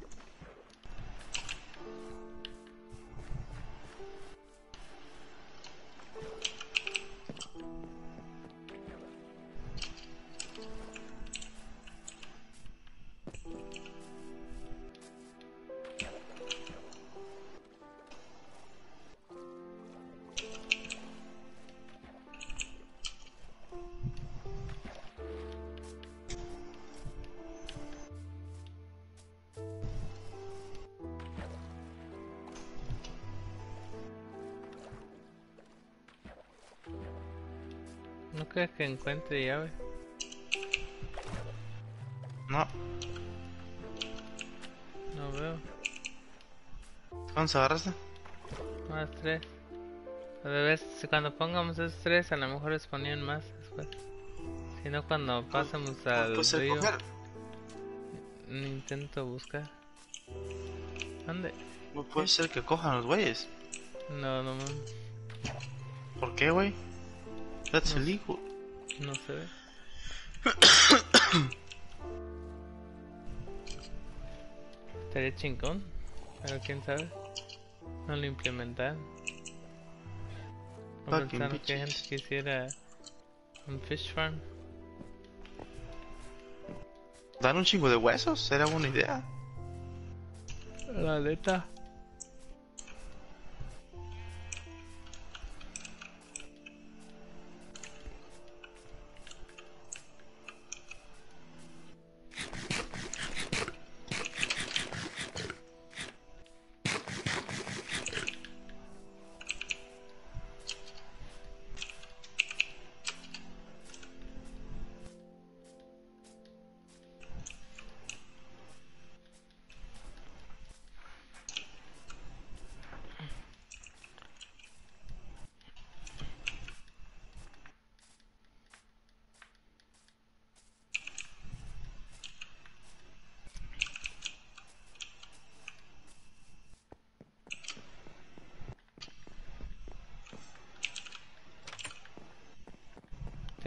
No creo que encuentre llave. No. No veo. ¿Cuántos agarraste? Más tres. A ver, si cuando pongamos esos tres, a lo mejor les ponían más después. Si no, cuando pasemos ¿Cómo al puede ser río, coger? intento buscar. ¿Dónde? ¿Cómo puede ser que cojan los güeyes? No, no mames. ¿Por qué, güey? That's No sé. illegal. No se ve. Estaría chingón. Pero quién sabe. No lo implementaron. No Fucking pensaron que gente bitches. quisiera un fish farm. ¿Dan un chingo de huesos? Sería buena idea. La neta.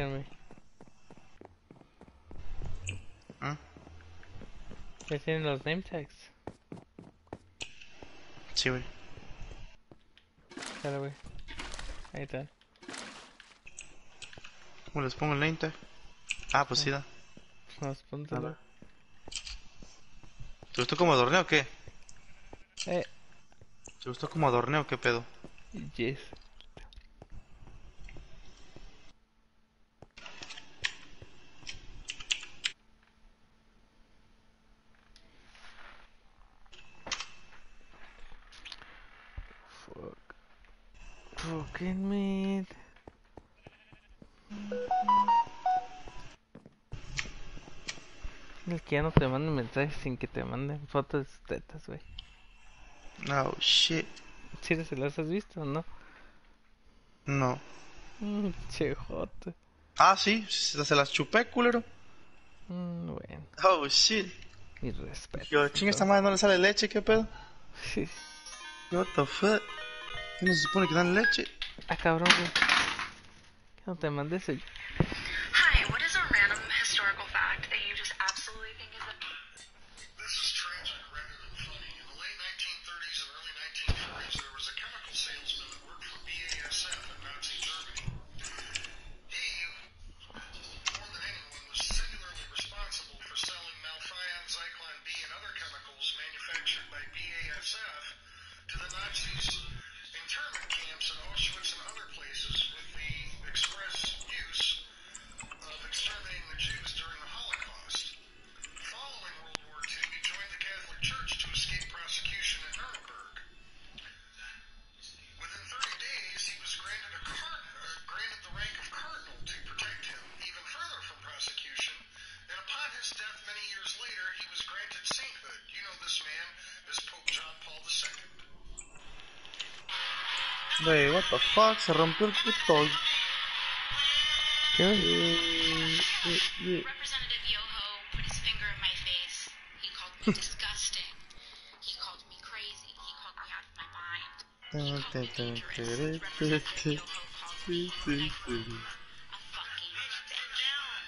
espérame. ¿Ah? Ya tienen los name tags. Sí, güey. Claro, güey. Ahí está. ¿Cómo les pongo el name tag? Ah, pues sí, da. Los A puntos, ver. güey. ¿Te gustó como adorneo o qué? Eh, ¿Te gustó como adorneo o qué pedo? yes. Fuck. Fucking meat. El que ya no te manden mensajes sin que te manden fotos de sus tetas, güey. Oh, shit. ¿Sí se las has visto o no? No. Mmm, che joto. Ah, sí, se se las chupé, culero. Mmm, bueno. Oh, shit. Mis respetos. Yo, chinga, esta madre no le sale leche, ¿qué pedo? What the fuck? ¿Qué no se supone que dan leche? Ah, cabrón, güey. Que no te mandé ese. Hi, what is a random historical fact that you just absolutely think is a... This is tragic rather than funny. In the late nineteen thirties and early nineteen forties, there was a chemical salesman that worked for B A S F in Nazi Germany. He, more than anyone, was singularly responsible for selling Malthion, Zyklon B, and other chemicals manufactured by B A S F to the Nazis' internment camps in Auschwitz and other places with the express use of exterminating the Jews during the Holocaust. Following World War Two, he joined the Catholic Church to escape prosecution in Nuremberg. Within thirty days, he was granted a car- uh, granted the rank of cardinal to protect him even further from prosecution. And upon his death, many years later, he was granted sainthood. You know this man as Pope John Paul the Second. Wey, what the fuck, se rompió el puto. ¿Qué, güey? Representative Yoho put his finger in my face. He called me disgusting. He called me crazy. He called me out of my mind. He called me dangerous. Representative Yoho called me a fucking bitch.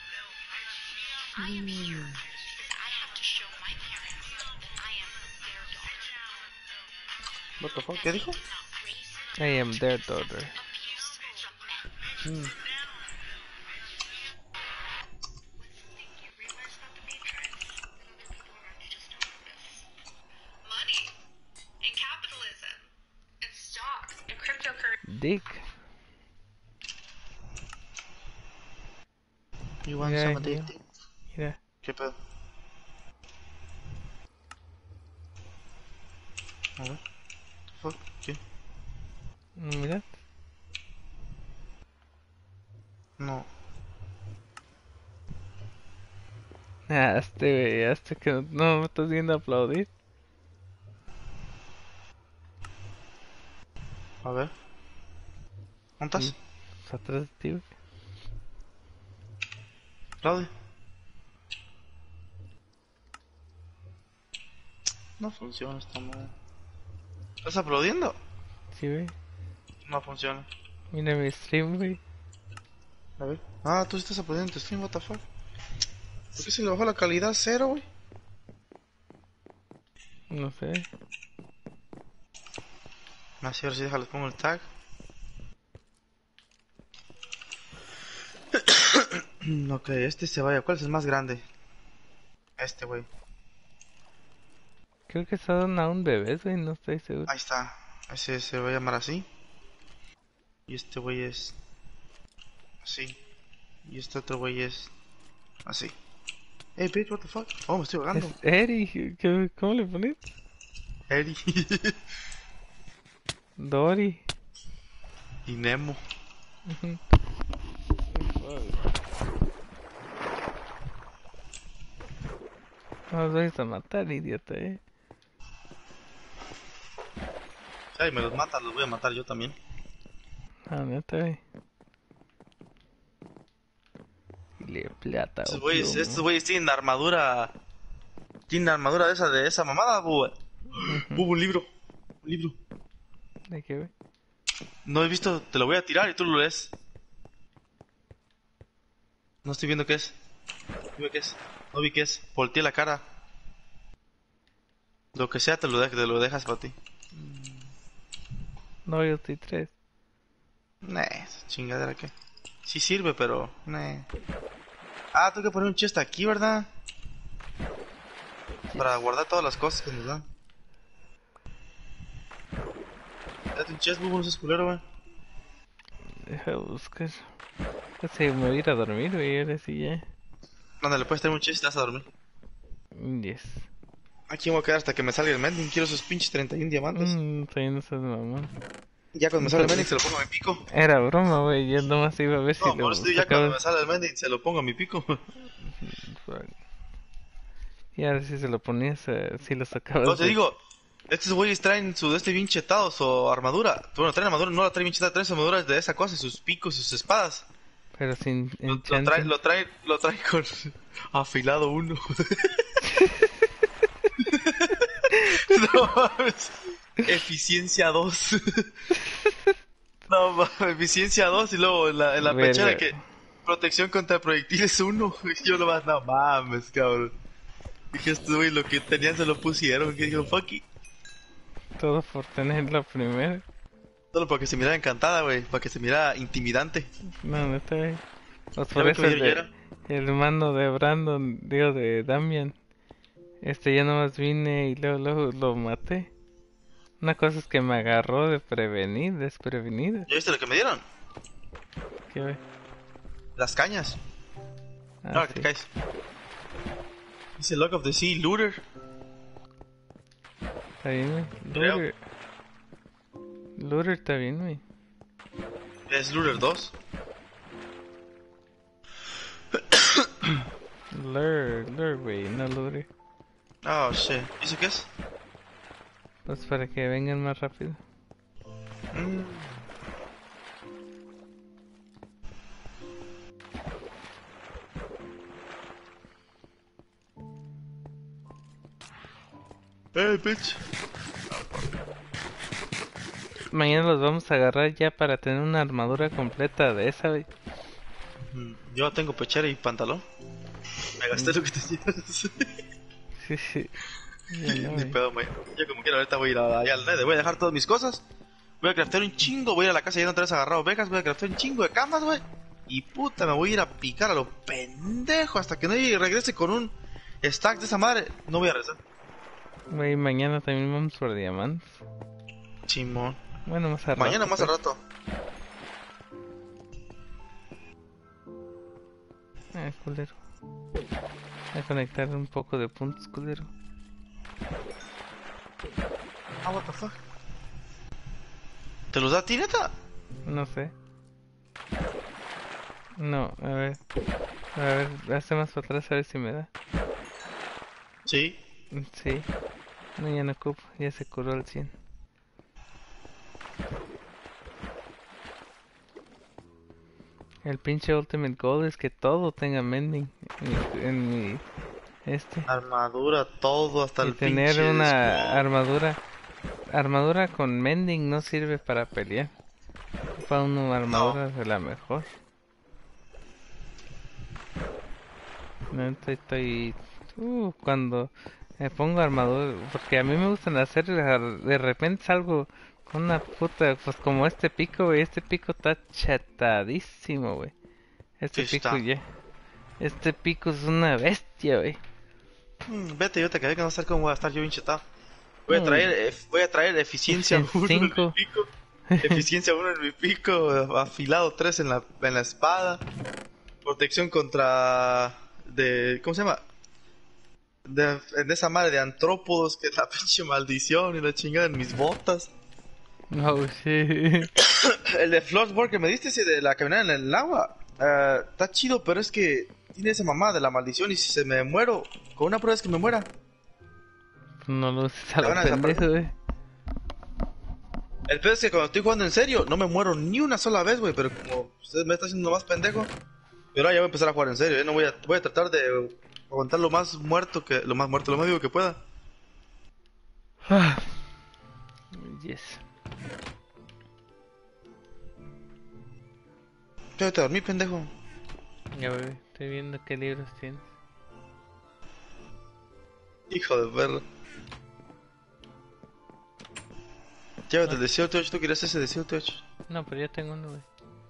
I am here because I have to show my parents that I am their daughter. What the fuck, ¿qué dijo? Not race, I am their daughter. abuse from men. Mm. You realize about the Matrix and other people around you just don't notice. Money and capitalism and stocks and cryptocurrency. Dick. You want Mira, some of mira. this? Mira. ¿Qué pedo? A ver. Fuck, ¿qué? Mira. No. Ah, este güey, hasta que no, no me estás viendo aplaudir. A ver. ¿Dónde estás? Está atrás de ti, güey. Aplaude. No funciona esta madre. ¿Estás aplaudiendo? Sí, güey. No funciona. Mira mi stream, güey. A ver. Ah, tú sí estás aplaudiendo en tu stream, what the fuck. ¿Por qué se le bajó la calidad a cero, güey? No sé. Así, ahora sí, déjales pongo el tag. Ok, este se vaya. ¿Cuál es el más grande? Este, güey. Creo que son a un bebé, güey, no estoy seguro. Ahí está. Ese se va a llamar así. Y este güey es así. Y este otro güey es así. Hey, bitch, what the fuck? Oh, me estoy ahogando. Es Eri, ¿qué- ¿cómo le pones? Eddie. Dory. Y Nemo. No los vais a matar, idiota, eh. Si ay, me los matan, los voy a matar yo también. Ah, neta, güey. Le plata Estos o güeyes, plomo. estos güeyes tienen armadura. Tienen armadura de esa, de esa mamada, búho. Ujú. Hubo un libro. Un libro. ¿De qué, güey? No he visto, te lo voy a tirar y tú lo lees. No estoy viendo qué es. Dime qué es. No vi qué es. Volteé la cara. Lo que sea te lo, de- te lo dejas para ti. Loyalty tres. Nah, esa chingadera que. Sí sirve, pero. Nah. Ah, tengo que poner un chest aquí, ¿verdad? Para guardar todas las cosas que nos dan. Date un chest, muy bueno, ese culero, wey. Deja buscar. Casi me voy a ir a dormir, güey, ahora sí ya. Ándale, puedes tener un chest y te vas a dormir. Yes. Aquí me voy a quedar hasta que me salga el mending. Quiero esos pinches treinta y uno diamantes. Mmm, todavía no seas mamón. Ya cuando me sale el mending se lo pongo a mi pico. Era broma, güey, yo nomás iba a ver si No, lo por eso ya cuando sacaba. me sale el mending se lo pongo a mi pico. Fuck. Y ahora si se lo ponías, eh, si lo sacabas. No te de- digo, estos güeyes traen su de este bien chetado, su armadura. Bueno, traen armadura, no la traen bien chetada, traen su armadura de esa cosa, sus picos, sus espadas. Pero sin Lo, lo enchante. traen, lo traen, lo traen con afilado uno. No mames. Eficiencia dos. No mames, eficiencia dos y luego en la, en la Verga. pechera que protección contra proyectiles uno. Yo lo más, no mames, cabrón. Dije, esto güey, lo que tenían se lo pusieron. Que dijo, fuck it. Todo por tener la primera. Solo para que se mirara encantada, güey. Para que se mirara intimidante. No, no está bien. Los Ya por ve eso que el, yo de, era. el mando de Brandon, digo de Damian. Este ya nomás vine y luego, luego lo maté. Una cosa es que me agarró de prevenir, desprevenido. ¿Ya viste lo que me dieron? ¿Qué ve? Las cañas. Ah, Ahora sí. que te caes. Dice Lock of the Sea, Looter. Está bien, güey. Creo. Looter. Looter está bien, güey. Es Looter dos. Lure, lure, güey, no lure. Oh, shit. ¿Dice qué es? Pues para que vengan más rápido. Mm. Hey, bitch. Mañana los vamos a agarrar ya para tener una armadura completa de esa, güey. Mm, Yo tengo pechera y pantalón. Me gasté lo que tenías. Sí, sí. Ya no, Ni güey. pedo, güey. Yo como quiera ahorita voy a ir a- allá al Nether. Voy a dejar todas mis cosas. Voy a craftear un chingo. Voy a ir a la casa y ya no te has agarrado becas. Voy a craftear un chingo de camas, güey. Y puta, me voy a ir a picar a lo pendejo. Hasta que nadie regrese con un stack de esa madre. No voy a regresar. Güey, mañana también vamos por diamantes. Chimón. Bueno, más a rato, Mañana más al pues. rato. Ah, culero. Voy a conectar un poco de puntos, culero. Ah, what the fuck. ¿Te los da a ti, neta? No sé. No, a ver. A ver, hazte más para atrás a ver si me da. Sí. Sí. No, ya no ocupo, ya se curó al cien. El pinche ultimate goal es que todo tenga mending en mi, en mi este. Armadura, todo, hasta Y el tener pinche una desmo- armadura. Armadura con mending no sirve para pelear. Para una armadura de la mejor. No estoy, estoy uh, cuando me pongo armadura, porque a mí me gustan hacer, de repente salgo con una puta, pues como este pico, güey, este pico está chatadísimo, güey. Este Sí pico está. ya, este pico es una bestia, güey. Mm, vete, yo te quedé que no sé cómo voy a estar yo bien chetado. Voy a Mm. traer, eh, voy a traer eficiencia Eficiencia uno en cinco. mi pico. Eficiencia uno en mi pico. Afilado tres en la, en la espada. Protección contra... De, ¿cómo se llama? De, en esa madre de antrópodos, que es la pinche maldición y la chingada en mis botas. Oh shit. El de Flossboard que me diste, ese de la caminada en el agua, eh, está chido, pero es que tiene esa mamá de la maldición y si se me muero, con una prueba es que me muera. No lo uses a Te van lo a pendejo, güey. El peor es que cuando estoy jugando en serio, no me muero ni una sola vez, güey, pero como usted me está haciendo más pendejo, pero ahora ya voy a empezar a jugar en serio, ¿eh? No voy a, voy a tratar de aguantar lo más muerto que, lo más muerto, lo más vivo que pueda. Yes. Yo te dormí, pendejo. Ya, güey. Estoy viendo qué libros tienes. Hijo de perro. Llévate el deseo touch, tú querías ese deseo touch. No, pero yo tengo uno, güey.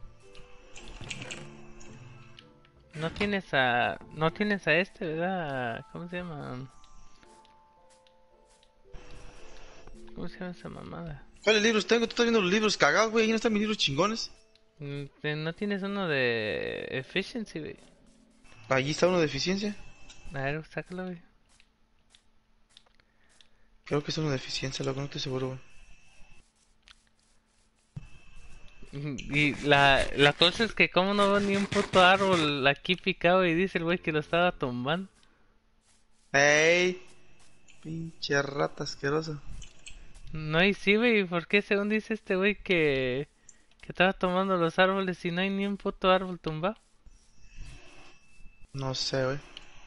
No tienes a... No tienes a este, ¿verdad? ¿Cómo se llama? ¿Cómo se llama esa mamada? ¿Cuáles libros tengo? Tú estás viendo los libros cagados, güey. Ahí no están mis libros chingones. Mm, te- ¿No tienes uno de efficiency, güey? Allí está uno de eficiencia. A ver, sácalo, güey. Creo que es uno de eficiencia, loco, no estoy seguro, güey. Y la, la cosa es que como no veo ni un puto árbol aquí picado y dice el güey que lo estaba tumbando. ¡Ey! Pinche rata asquerosa. No, y sí, güey, ¿por qué según dice este güey que, que estaba tomando los árboles y no hay ni un puto árbol tumbado? No sé, güey.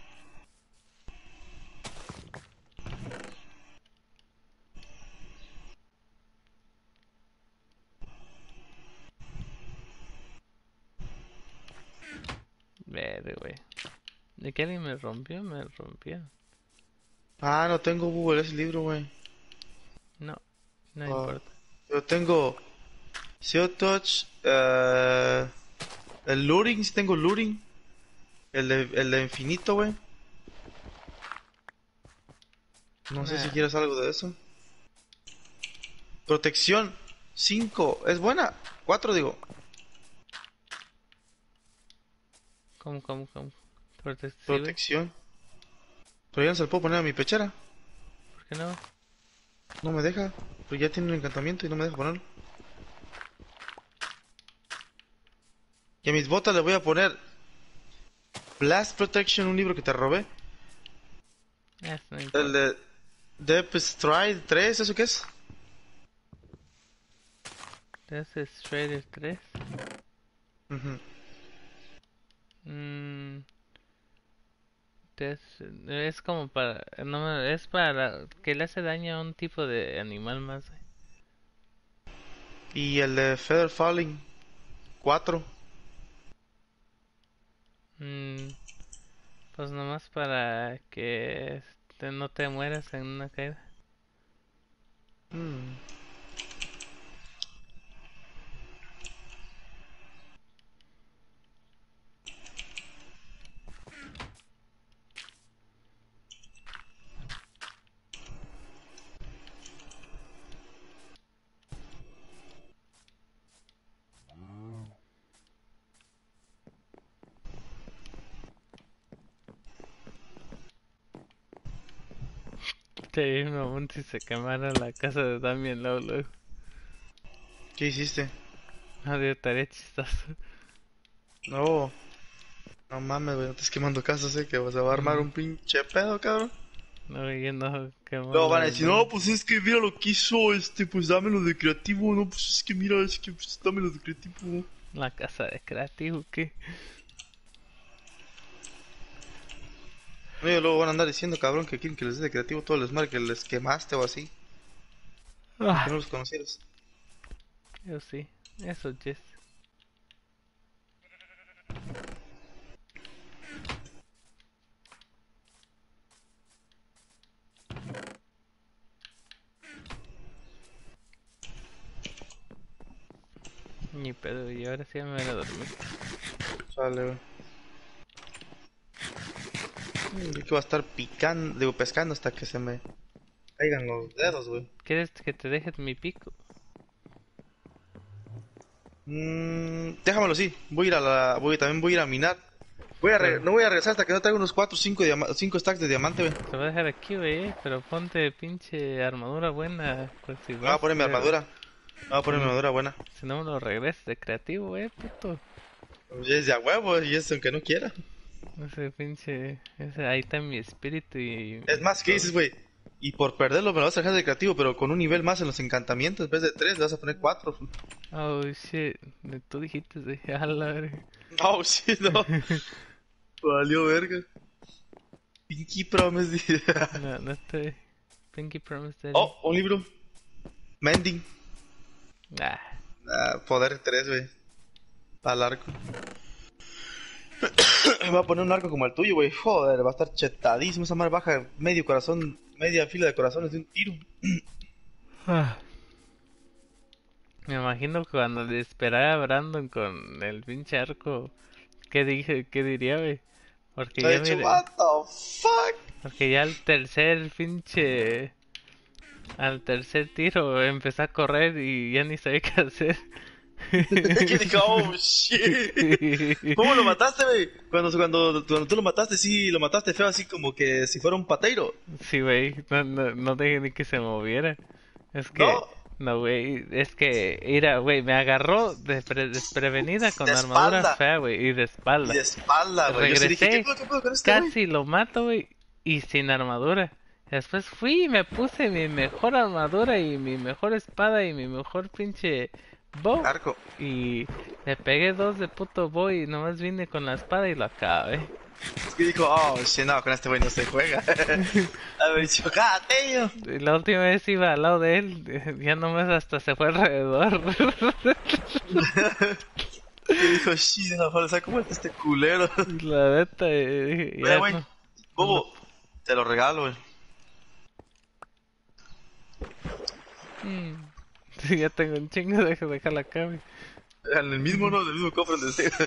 Verde, güey. ¿De que alguien me rompió? Me rompió. Ah, no tengo Google ese libro, güey. No, no Ah, importa. yo tengo Seo Touch, eh, el Luring, sí tengo Luring. El de, el de infinito, güey. No sé si Nah. quieres algo de eso. Protección cinco, es buena. cuatro digo. ¿Cómo, cómo, cómo? Prote- sí, güey. Protección. Pero ya no se lo puedo poner a mi pechera. ¿Por qué no? No me deja. Pero ya tiene un encantamiento y no me deja ponerlo. Y a mis botas le voy a poner Blast Protection, un libro que te robé. Eso no importa. El de Depth Stride tres, ¿eso qué es? Entonces, Strider tres. Ujú. Mm, es, es como para... No, es para que le hace daño a un tipo de animal más, güey. Y el de Feather Falling cuatro. Mm, pues nomás para que este, no te mueras en una caída. Mm. Te un si se quemara la casa de Damien luego, luego. ¿Qué hiciste? Adiós, estaría chistoso. No. No mames, güey, no estés quemando casas, eh, que se va a armar un pinche pedo, cabrón. No, yo no quemó Luego van la a de decir, Damien. no, pues es que mira lo que hizo, este, pues dámelo de creativo, no, pues es que mira, es que pues dámelo de creativo. La casa de creativo, ¿qué? No, y luego van a andar diciendo, cabrón, que quieren que les dé de creativo todo el desmadre que les quemaste o así. Que Ah, no los conocieras. yo sí, eso, Jess. Ni pedo, y ahora sí ya me voy a dormir. Sale, güey. Mm, Yo que va a estar picando, digo, pescando hasta que se me caigan los dedos, güey. ¿Quieres que te deje mi pico? Mmm, déjamelo así. Voy a ir a la, voy, también voy a ir a minar. Voy a re- Bueno. no voy a regresar hasta que no traiga unos cuatro o cinco stacks de diamante, güey. Te voy a dejar aquí, güey, pero ponte pinche armadura buena. Pues si Me voy vas a poner mi a- armadura. Me voy a poner mi Mm. armadura buena. Si no me lo regreses de creativo, güey, puto. Pues ya es de a huevo, y es aunque no quiera. Ese pinche... Ese, ahí está mi espíritu y... Es más, ¿qué dices, güey? Y por perderlo me lo vas a dejar de creativo, pero con un nivel más en los encantamientos, en vez de tres, le vas a poner cuatro. Oh, shit. Tú dijiste, de a la verga. No, sí, no. Valió verga. Pinky Promise, dice. No, no estoy... Pinky Promise Daddy. Oh, un libro. Mending. Ah, Ah, poder tres, güey. Al arco. Me voy a poner un arco como el tuyo, güey. Joder, va a estar chetadísimo. Esa madre baja medio corazón, media fila de corazones de un tiro. Ah, me imagino cuando le esperara a Brandon con el pinche arco. ¿Qué dije? ¿Qué diría, güey? Porque Me ha ya dicho, mire, what the fuck. porque ya al tercer pinche, al tercer tiro empecé a correr y ya ni sabía qué hacer. Y dije, oh shit. ¿Cómo lo mataste, güey? Cuando, cuando, cuando tú lo mataste, sí, lo mataste feo, así como que si fuera un pateiro. Sí, güey, no, no, no dejé ni que se moviera. Es que, No. no, güey, es que, mira, güey, me agarró despre- desprevenida con De armadura espalda. fea, güey, y de Y espalda. de espalda, güey. Yo sí dije, Regresé, ¿qué pedo, qué pedo con este, güey? casi lo mato, güey, y sin armadura. Después fui y me puse mi mejor armadura y mi mejor espada y mi mejor pinche bow. Arco. Y le pegué dos de puto bow y nomás vine con la espada y lo acabé. Es que dijo, oh shit, no, con este güey no se juega. A ver, dicho, god damn. Y la última vez iba al lado de él, ya nomás hasta se fue alrededor. Y dijo, shit, no, o sea, ¿cómo es este culero? Y la neta, eh, Oye, ya güey, no. Bobo, te lo regalo, güey. Mm. Sí, ya tengo un chingo de dejar la cama. En el mismo, ¿no? En el mismo cofre donde esté.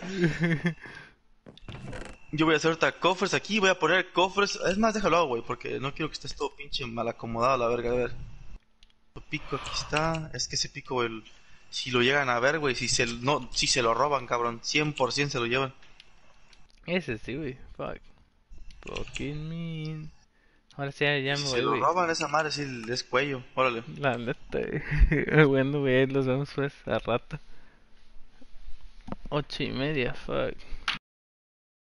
Yo voy a hacer ahorita cofres aquí, voy a poner cofres. Es más, déjalo, güey, porque no quiero que estés todo pinche mal acomodado, la verga. A ver. Tu pico aquí está. Es que ese pico, el... si lo llegan a ver, güey, si se, no, si se lo roban, cabrón. cien por ciento se lo llevan. Ese sí, güey. Fuck. Fucking mean. Ahora sí, ya, ya Si me se voy, lo güey. roban, esa madre sí es cuello. Órale. La neta, güey. Bueno, güey, ahí los vemos pues a rato. Ocho y media, fuck.